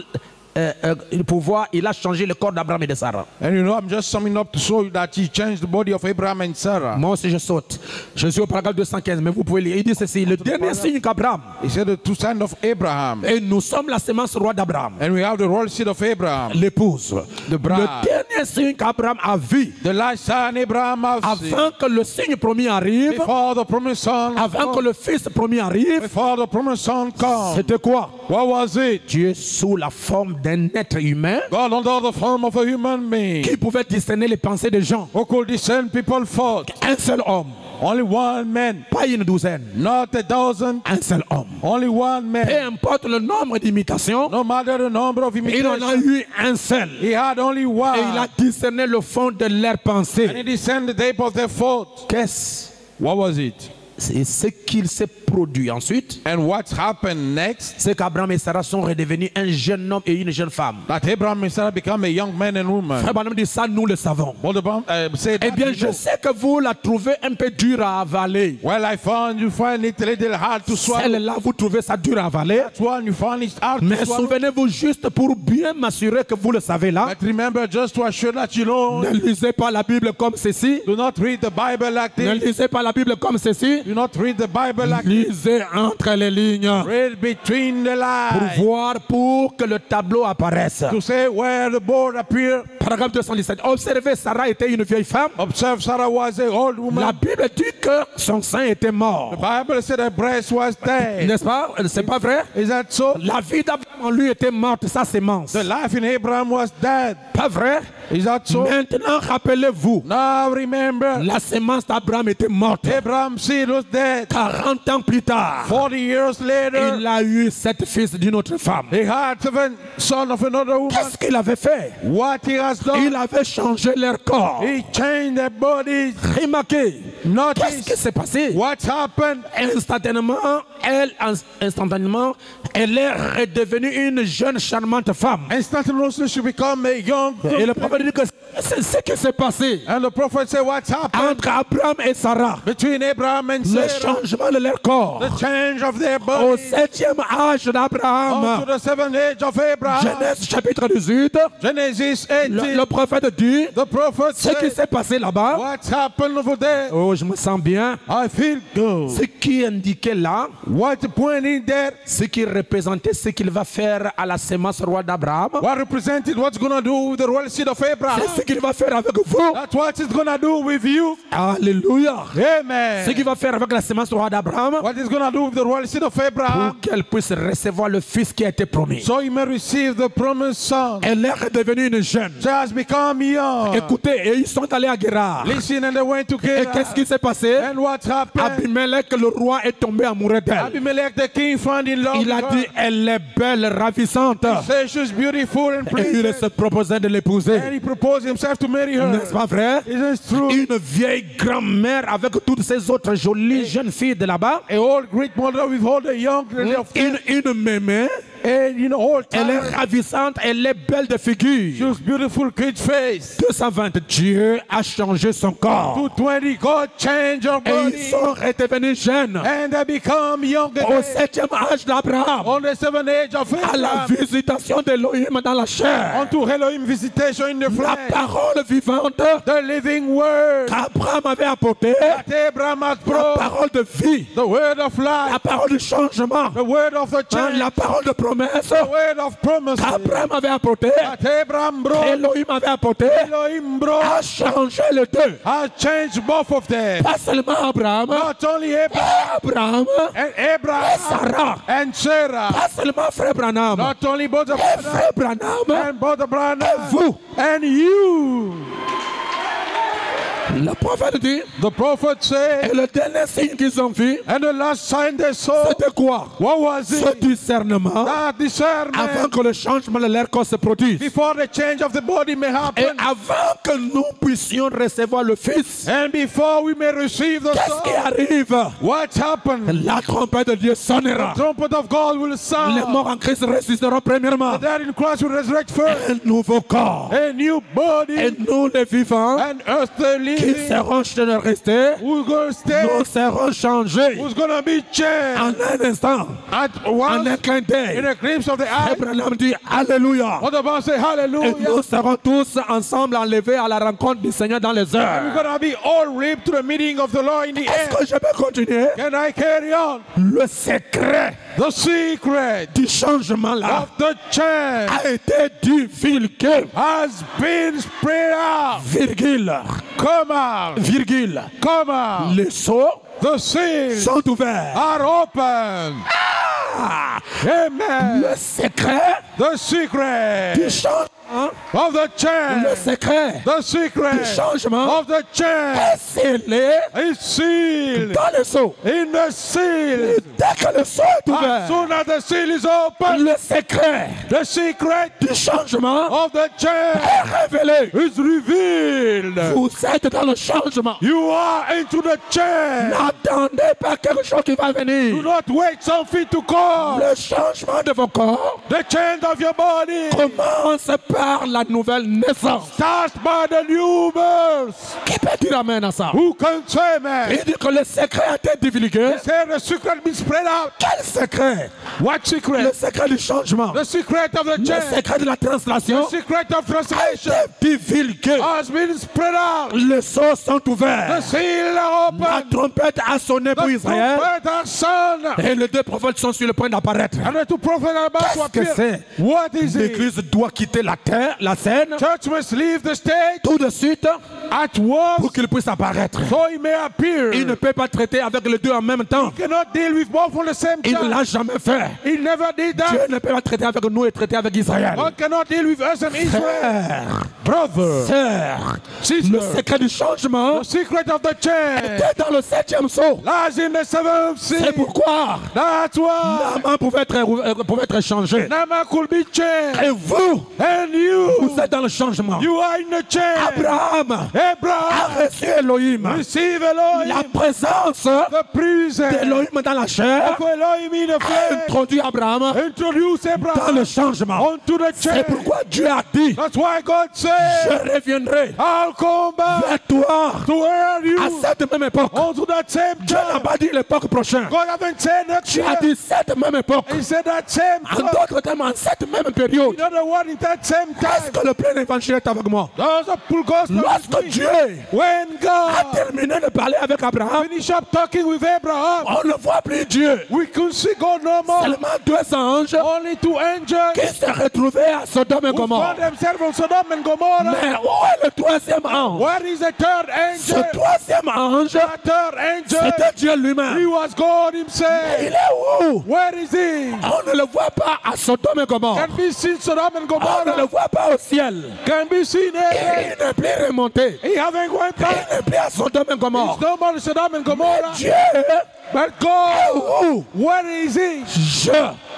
pour voir, il a changé le corps d'Abraham et de Sarah. And you know, I'm just summing up to show you that he changed the body of Abraham and Sarah. Moi aussi je saute. Je suis au paragraphe 215, mais vous pouvez lire. Il dit ceci, le dernier signe qu'Abraham, He said the two sons of Abraham. et nous sommes la sémence roi d'Abraham, And we have the royal seed of Abraham. l'épouse. The bride. Le dernier signe qu'Abraham a vu, The last son Abraham has seen. avant que le signe premier arrive, Before the promised son avant que le fils premier arrive, before the promised son comes. c'était quoi? What was it? Dieu sous la forme d'un être humain God under the form of a human being qui pouvait discerner les pensées des gens. who could discern people's thoughts. Un seul homme, Only one man, pas une douzaine, not a dozen. un seul homme. Only one Peu man. importe le nombre d'imitations, No matter the number of il en a imitations, eu un seul. he had only one. Et il a discerné le fond de leurs And he pensées. discerned the depth of their thoughts. Qu'est-ce? What was it? C'est ce qu'il s'est produit ensuite. And what's happened next? C'est qu'Abraham et Sarah sont redevenus un jeune homme et une jeune femme. That Abraham and Sarah become a young man and woman. Frère Branham dit ça, nous le savons. Well, the Bible said Eh that bien, we je know. sais que vous la trouvez un peu dure à avaler. Well, I found you find it a little hard to swallow. Celle-là, vous trouvez ça dur à avaler. That one you found it hard Mais to swallow. souvenez-vous juste pour bien m'assurer que vous le savez là. But remember, just to assure that you know, Ne lisez pas la Bible comme ceci. do not read the Bible like Ne this. lisez pas la Bible comme ceci. Do not read the Bible like this. Lisez entre les lignes Read between the pour lines. voir, pour que le tableau apparaisse. To say where the board appear. Paragraphe 217. Observez, Sarah était une vieille femme. Observe, Sarah was an old La woman. Bible dit que son sein était The mort. Bible said her breast was dead. N'est-ce pas? C'est pas vrai? Is that so? La vie d'Abraham en lui était morte, sa sémence. The life in Abraham was dead. Pas vrai? Is that so? Maintenant, rappelez-vous, Now remember, la sémence d'Abraham était morte. Abraham's seed was dead. 40 ans plus tard, 40 years later, il a eu 7 fils d'une autre femme. he had 7 sons of another woman. Qu'est-ce qu'il avait fait? What he has done, Il avait changé leur corps. he changed their bodies. Remarquez, qu'est-ce Notice qui s'est passé? what happened. Instantanément, elle est redevenue une jeune charmante femme. Instantaneously she became a young Et le girl. prophète dit que c'est ce qui s'est passé And the prophet said, what's happened entre Abraham et Sarah. between Abraham and Le Sarah? changement de leur corps. The change of their Au bodies 7e âge unto d'Abraham. the 7th age of Abraham. Genèse chapitre 18. Genesis 18. Le prophète dit The prophet ce qui said, s'est passé là-bas. what's happened over there? Oh, je me sens bien. I feel good. Ce qui indiquait là, What pointing there? ce qui représentait ce qu'il va faire à la sémence roi d'Abraham. What represented what's going to do with the royal seed of Abraham? C'est ce qu'il va faire avec vous. That's what it's going to do with you. Alléluia. Amen. Ce qu'il va faire avec la sémence roi d'Abraham What it's going to do with the royal seed of Abraham? pour qu'elle puisse recevoir le fils qui a été promis. So he may receive the promised son. Elle est devenue une jeune. She has become young. Écoutez, et ils sont allés à Guérard. Listen, and they went Et together. qu'est-ce qui s'est passé? And what happened? Abimelech, le roi, est tombé amoureux d'elle. Abimelech the king found in love Il a with dit, her. elle est belle, ravissante. He said she's beautiful and Et il pretty. se proposait de l'épouser. And he proposed himself to marry her. N'est-ce pas vrai? Isn't it true? Une vieille grand-mère avec toutes ces autres jolies jeunes filles de là-bas. A old great mother with all the young of Une mémé. and you know all Elle est time. ravissante, elle est belle de She figure. was beautiful, great face. 220, Dieu a changé son corps. 220, God changed her Et ils body. sont redevenus jeunes. And they become young Au again. 7e âge d'Abraham. On the 7th age of À la Abraham. visitation d'Élohim dans la chair. Unto Elohim visitation in the La flesh. parole vivante The living word qu'Abraham avait apportée. that Abraham has La brought. parole de vie. The word of La life. parole de changement. The word of the change. La parole de promesse. The word of promise. Qu'Abraham avait apporté. That Abraham brought. Elohim avait apporté. Elohim brought. A changé les deux. Has changed both of them. Pas seulement Abraham. Not only Abraham Abraham. and Abraham Sarah. and Sarah. Pas seulement frère Branham. Not only both of Et them frère Branham. and both of Branham Vous. and you. Le prophète dit, The prophet et said, le dernier signe qu'ils ont vu, and the last sign they saw, c'était quoi? what was Ce it? discernement, That discernment, avant que le changement de leur corps se produise. before the change of the body may Et happen, avant que nous puissions recevoir le Fils, and before we may receive the qu'est-ce qui Son, arrive? what happened? La trompette de Dieu sonnera. The trumpet of God will Les sound. morts en Christ ressusciteront premièrement. The dead in Christ will resurrect first. Un nouveau corps. A new body, Et nous, les vivants, and earthly qui living, seront restés, who's going to stay, nous serons changés who's going to be changed en un instant, at en un once, clin in d'œil. a glimpse of the eye. Abraham dit Alléluia. What about say Et hallelujah? nous serons tous ensemble enlevés à la rencontre du Seigneur dans les We're heures. going to be all ripped to the meeting of the Lord in the Est-ce air. que je peux continuer? Can I carry on? Le secret The secret du changement là of the change a été divulgué. has been spread out. Virgule. Come out. Virgule. Come out. Les sceaux The seals sont ouverts. are open. Ah, Amen. le secret The secret du changement. of the Le change. secret The du secret changement of the change est scellé is sealed dans le sceau. in the seal. Dès que le sceau est As ouvert, soon as the seal is open, le secret the secret du changement of the change est révélé. is revealed. Vous êtes dans le changement. You are into the change. N'attendez pas quelque chose qui va Do venir. not wait something to come. Le changement de vos corps The change of your body commence par la nouvelle naissance. starts by the new birth. Qui peut dire amen à ça? Who can say, man? Il dit que le secret a été divulgué. Say the secret be spread out. Quel secret? What Le secret? secret du changement. The secret of the Le change. secret de la translation The secret of a translation été divulgué. has been spread out. Les sceaux sont The ouverts. seal are La open. trompette a sonné pour The Israël. trumpet has sounded. Et les deux prophètes sont sur le point d'apparaître. And the two prophets are about to Qu'est-ce que appear. c'est? What is it? L'église doit quitter la terre, la scène, Church must leave the stage tout de suite at once pour qu'il puisse apparaître. so he may appear. Il ne peut pas traiter avec les deux en même temps. Cannot deal with both on the same Il ne time. l'a jamais fait. He never did Dieu that. ne peut pas traiter avec nous et traiter avec Israël. God cannot deal with us and Israel. Frère, Brother, sœur, le sister, secret du changement the secret of the change était dans le 7e sceau. lies in the seventh C'est seal. pourquoi That's why Naaman pouvait être changé. Naaman could be changed. Et vous, And you vous êtes dans le changement. are in the change. Abraham a Abraham, reçu Elohim. receive La Elohim, présence the presence d'Elohim dans la chair of Elohim in the a flesh. introduit Abraham Introduce dans Abraham le changement. onto the C'est change. pourquoi Dieu a dit, That's why God je said, reviendrai I'll come back vers toi to where you à cette même époque. onto that same Dieu n'a time. pas dit l'époque prochaine. God haven't said next Dieu a year. dit cette même époque. He said that same En time. d'autres termes, en cette même période. In other words, in that same Est-ce time. que le plein évangile est avec moi? Those are full gospel Lorsque with me. Dieu When a God terminé de parler avec Abraham, finish up talking with Abraham, on ne voit plus Dieu. we could see God no more. Seulement 200 anges Only two angels qui se retrouvaient à Sodome et who Gomorrhe. found themselves on Sodom and Gomorrah. Mais où est le troisième ange? Where is the third Ce angel? troisième ange, The third angel, c'était Dieu he lui-même. was God Il himself. est où? Where is he? On ne le voit pas à Sodome et Gomorrhe. Can be seen Sodom and On ne le Gomorrah. voit pas au ciel. Can be seen here. Il n'est plus remonté. He haven't went Il back. n'est plus à Sodome et Gomorrhe. He's no more in Sodom and Gomorrah. Dieu, But God, où? where is he? Je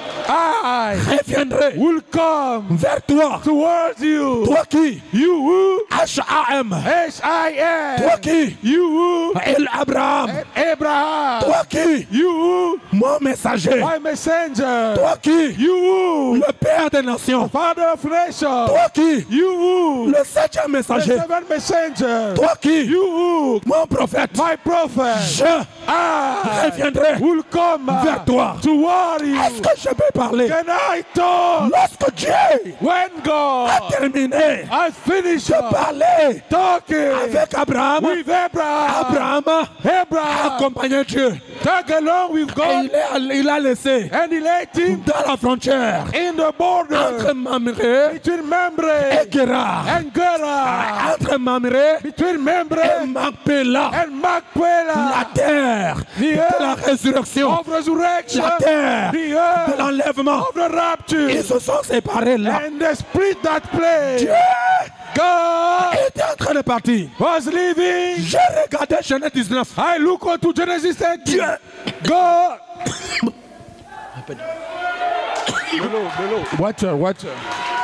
I reviendrai will come vers toi. towards you. Toi qui? You who? H-A-M. S-I-N. Toi qui? You who? El Abraham. Abraham. Toi qui? You who? Mon messager. My messenger. Toi qui? You who? Le Père des nations. Father of nations. Toi qui? You who? Le 7e The messager. seventh messenger. Toi qui? You who? Mon prophète. My prophet. Je I reviendrai will come vers toi. toward you. Est-ce que je peux parler? Can I talk? Lorsque Dieu When a God terminé has finished de parler talking avec Abraham, with Abraham, Abraham Abraham accompagnait Dieu. tag along with Et God, il a laissé and he let him dans la frontière in the border entre Mamré between et Mamre Guéra. and Gera, Entre Mamré between et Mamre Macpéla. and La Macpela, terre the de la earth résurrection, of resurrection, la terre the de earth l'enlèvement. of the rapture, Ils se sont séparés là. and they split that place. Dieu God était en train de partir. was leaving, J'ai regardé Genèse 19. I look unto Genesis 13. Dieu. God. Watch her, watch her.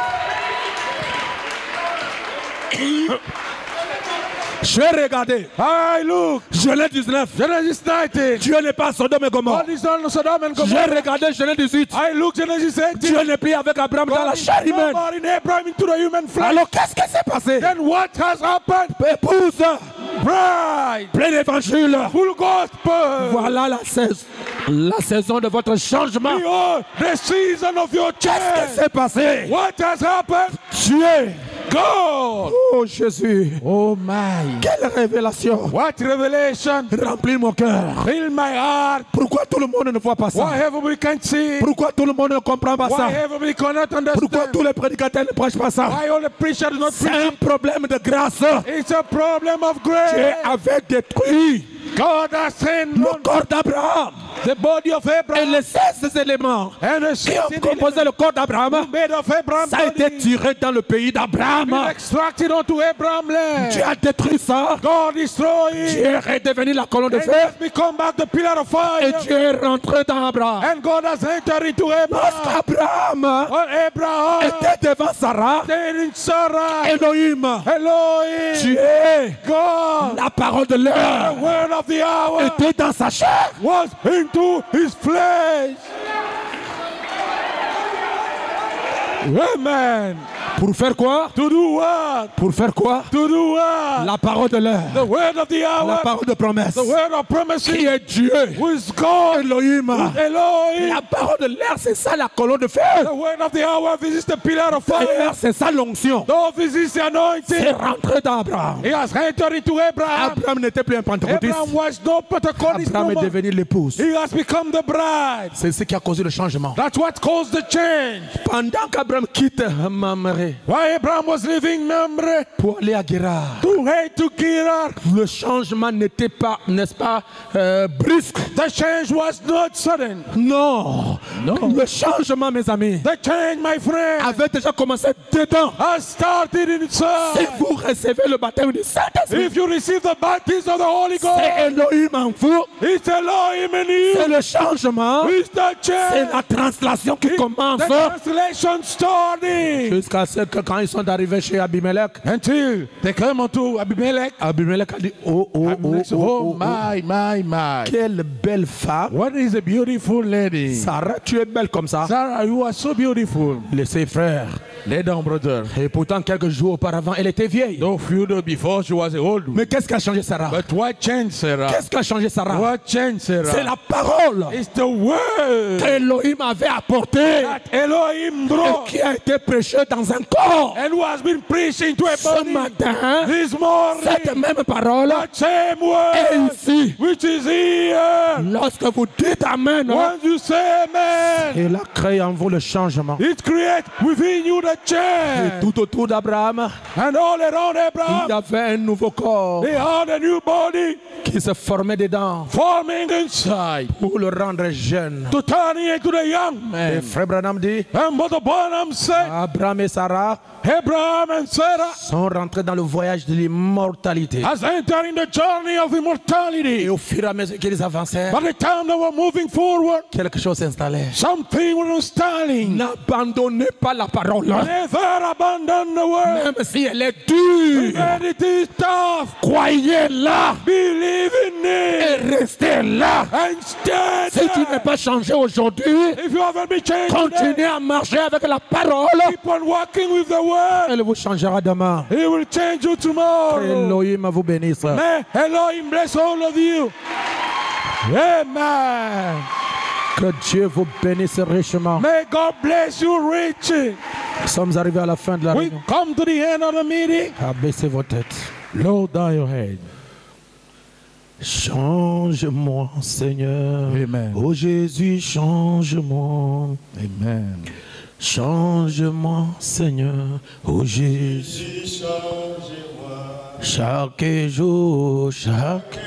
J'ai regardé I look. Genèse 19. Genesis 19. Dieu n'est pas Sodome et Gomorrhe. God is on Sodom and J'ai Gomorrah. regardé Genèse 18. I look Genesis 18. Dieu n'est plus avec Abraham dans la God is chair no humaine. more in Abraham into the human flesh. Alors qu'est-ce qui s'est passé? Then what has happened? Épouse, Bride, plein d'évangile. full gospel. Voilà la saison de votre changement. Behold, the season of your Qu'est-ce qui change. s'est passé? What has happened? Dieu. God. Oh Jésus. Oh my. Quelle révélation. What revelation? Remplis mon cœur. Fill my heart. Pourquoi tout le monde ne voit pas ça? Why everybody can't see? Pourquoi tout le monde ne comprend pas ça? Why everybody cannot Pourquoi understand? tous les prédicateurs ne prêchent pas ça? Why all the preachers do not C'est preach? un problème de grâce. It's a problem of Dieu grace. avait détruit God has sent le corps d'Abraham the body of et Abraham les 16 éléments and the qui ont composé le corps d'Abraham. made of Abraham Ça a été body tiré dans le pays d'Abraham. extracted onto Abraham Dieu land. a détruit ça. God destroyed it. Dieu est redevenu la colonne de And feu. has become back the pillar of Et fire. Dieu est rentré dans Abraham. And God has entered into Abraham. Lorsqu'Abraham When Abraham était devant Sarah, stayed in Sarah, Elohim, Elohim, Dieu, God, la parole de the l'heure, word of the hour était dans sa chair. was into his flesh. Amen. Pour faire quoi? To do what? Pour faire quoi? To do what? La parole de l'heure, The word of the la hour. parole de promesse, The word of promises. qui est Dieu, With God. Elohim. Elohim. La parole de l'air, c'est ça la colonne de feu. The word of the hour visits the pillar of fire. L'air, c'est ça l'onction. The visits the C'est anointing. rentré dans Abraham. He has entered into Abraham. Abraham n'était plus un pentecôtiste. Abraham was no Pentecostal Abraham no est more. devenu l'épouse. He has become the bride. C'est ce qui a causé le changement. That's what caused the change. Pendant qu'Abraham quitte Mamré Why Abraham was leaving Mamre pour aller à Guérard, to head to Gerar. le changement n'était pas, n'est-ce pas, brusque. The change was not sudden. Non. Le changement, mes amis, The change, my friend, avait déjà commencé dedans. has started Si inside. vous recevez le baptême du Saint-Esprit, If you receive the baptism of the Holy c'est Ghost, Elohim en vous. it's Elohim in C'est you. le changement. It's the C'est change. la translation qui commence. The translation starting. Jusqu'à ce que quand ils sont arrivés chez Abimelech, Until they come unto Abimelech. Abimelech a dit, oh, oh, oh, Abimelech said, oh, oh, oh, oh. my. Quelle belle femme. What is a beautiful lady. Sarah, tu es belle comme ça. Sarah, you are so beautiful. Ses frères. Lay down, brother. Et pourtant, quelques jours auparavant, elle était vieille. Though few days before she was old. Mais qu'est-ce qui a changé Sarah? But what changed Sarah? Qu'est-ce qui a changé Sarah? What changed Sarah? C'est la parole It's the word qu'Elohim avait apportée that Elohim et brought qui a été prêchée dans un corps. and who has been preaching to a Ce body matin, this morning. cette même parole That same est word ici. which is here. Lorsque vous dites Amen, Once you say amen, il a créé en vous le changement. it creates within you the Et change. tout autour d'Abraham, And all around il y Abraham, avait un nouveau corps they had a new body qui se formait dedans forming inside pour le rendre jeune. to turn into the young Et man. frère Branham dit, And Mother Bonham said, Abraham et Sarah Abraham and Sarah sont rentrés dans le voyage de l'immortalité. has entered in the journey of Et immortality. au fur et à mesure qu'ils avançaient, By the time they were moving forward, quelque chose s'installait. something was installing. N'abandonnez pas la parole, Never abandon the word. même si elle est dure. And it is tough. Croyez-la Believe in et it. restez là. And stand Si tu n'es there. pas changé aujourd'hui, If you haven't been changed continuez today, à marcher avec la parole. keep on walking with the word. Elle vous changera demain. He will change you tomorrow. Elohim vous bénisse. May Elohim bless all of you. Amen. Que Dieu vous bénisse richement. May God bless you richly. Nous sommes arrivés à la fin de la We réunion. come to the end of the meeting. Abaissez vos têtes. Lower down your head. Change-moi, Seigneur. Amen. Oh Jésus, change-moi. Amen. Change-moi, Seigneur. Oh Jésus. Chaque jour, chaque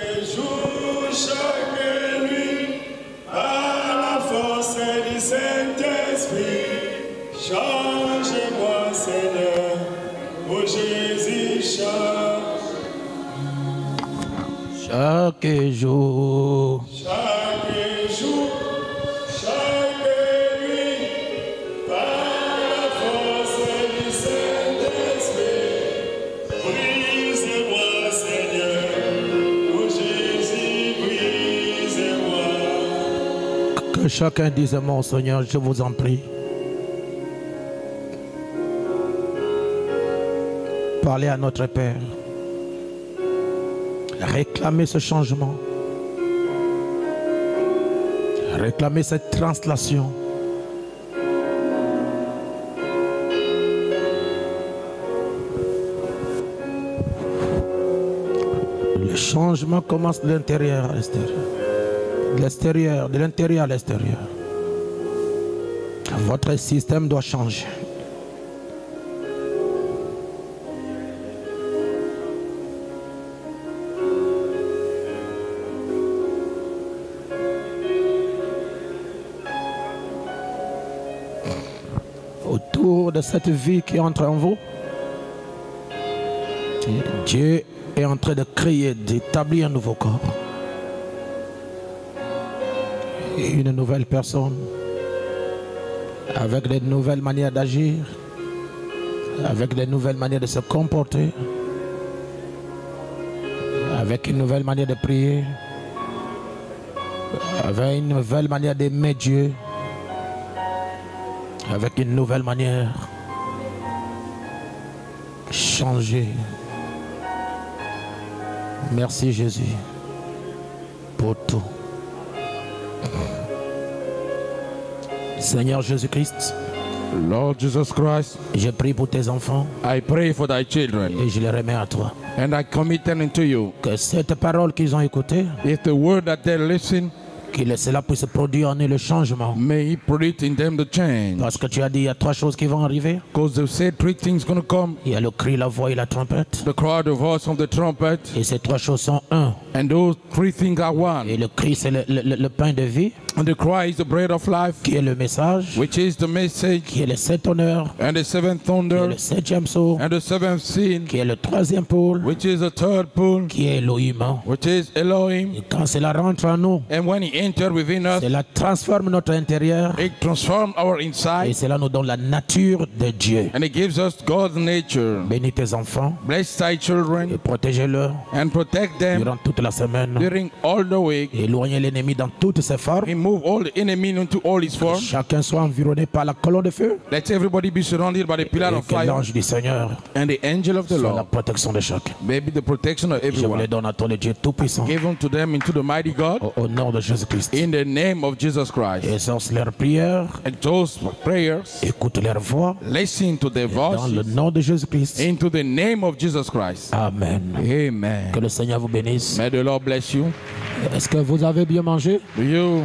Chaque nuit, à la force du Saint-Esprit, change-moi, Seigneur, ô Jésus. Chaque jour, Chaque jour, chaque nuit, par la force du Saint-Esprit, brise-moi, Seigneur, oh Jésus, brise-moi. que chacun dise mon Seigneur, je vous en prie. Parlez à notre Père. Réclamez ce changement. Réclamez cette translation. Le changement commence de l'intérieur à l'extérieur. De l'extérieur, de l'intérieur à l'extérieur. Votre système doit changer. Autour de cette vie qui entre en vous, Dieu est en train de créer, d'établir un nouveau corps. Et une nouvelle personne, avec de nouvelles manières d'agir, avec de nouvelles manières de se comporter, avec une nouvelle manière de prier, avec une nouvelle manière d'aimer Dieu, avec une nouvelle manière changer. Merci Jésus pour tout. Seigneur Jésus-Christ, Lord Jesus Christ, je prie pour tes enfants I pray for thy children et je les remets à toi. and I commit them into you. Que cette parole qu'ils ont écoutée, If the word that they listen, que cela puisse produire en eux le changement. may he produce in them the change. Parce que tu as dit, il y a trois choses qui vont arriver. Because they said three things going to come. Il y a le cri, la voix et la trompette. The cry, the voice of the trumpet. Et ces trois choses sont un. And those three things are Et one. le cri, c'est le pain de vie, And the cry is the bread of life, qui est le message, which is the message. qui est le sept honneur, And the seventh qui est thunder. le septième saut, And the seventh sin, qui est le troisième pôle, which is the third pool, qui est Elohim. which is Elohim. Et quand cela rentre en nous, And when he entered within us, cela transforme notre intérieur it transforms our et inside. cela nous donne la nature de Dieu. And it gives us God's nature. Bénis tes enfants Bless thy et children protégez-les and protect them durant toute la semaine. during all the week. Éloignez l'ennemi dans toutes ses formes. Remove all the enemy into all his forms. Chacun soit environné par la colonne de feu Let everybody be surrounded by the pillar et of que fire l'ange du Seigneur and the angel of the soit la Lord. protection de chacun. Maybe the protection of Je vous les everyone. donne à ton Dieu Tout-Puissant Give unto them into the mighty God au nom de Jésus-Christ. in the name of Jesus Christ. Exauce leurs prières, And those prayers, écoute leur voix listen to their dans le voices nom de Jésus-Christ. into the name of Jesus Christ. Amen. Amen. Que le Seigneur vous bénisse. May the Lord bless you. Est-ce que vous avez bien mangé? Do you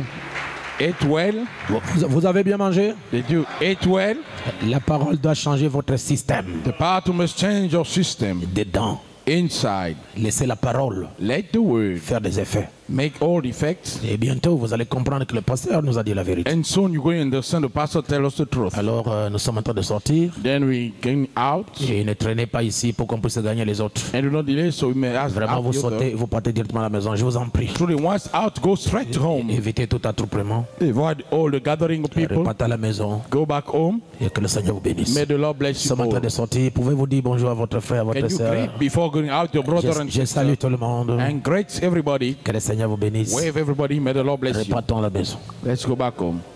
eat well? Vous avez bien mangé? Did you eat well? La parole doit changer votre système. The power must change your system Dedans, inside. laissez la parole Let the word faire des effets. make all the effects. Et bientôt, vous allez comprendre que le pasteur nous a dit la vérité. And soon you're going to understand the pastor tell us the truth. Alors, nous sommes en train de sortir. Then we going out. Et ne traînez pas ici pour qu'on puisse gagner les autres. And do not delay, so we may ask Vraiment, out vous the other. sautez, vous partez directement à la maison. Je vous en prie. Truly, once out, go straight home. Évitez tout attroupement. Avoid all the gathering of people. Repartez à la maison. Go back home. Et que le Seigneur vous bénisse. May the Lord bless Nous you sommes en train all. de sortir. Pouvez-vous dire bonjour à votre frère, à votre Can you sœur? greet before going out your brother and Je sister? salue tout le monde. And greet everybody. Que le Seigneur vous bénisse. Wave everybody. May the Lord bless you. Repartons à la maison. Let's go back home.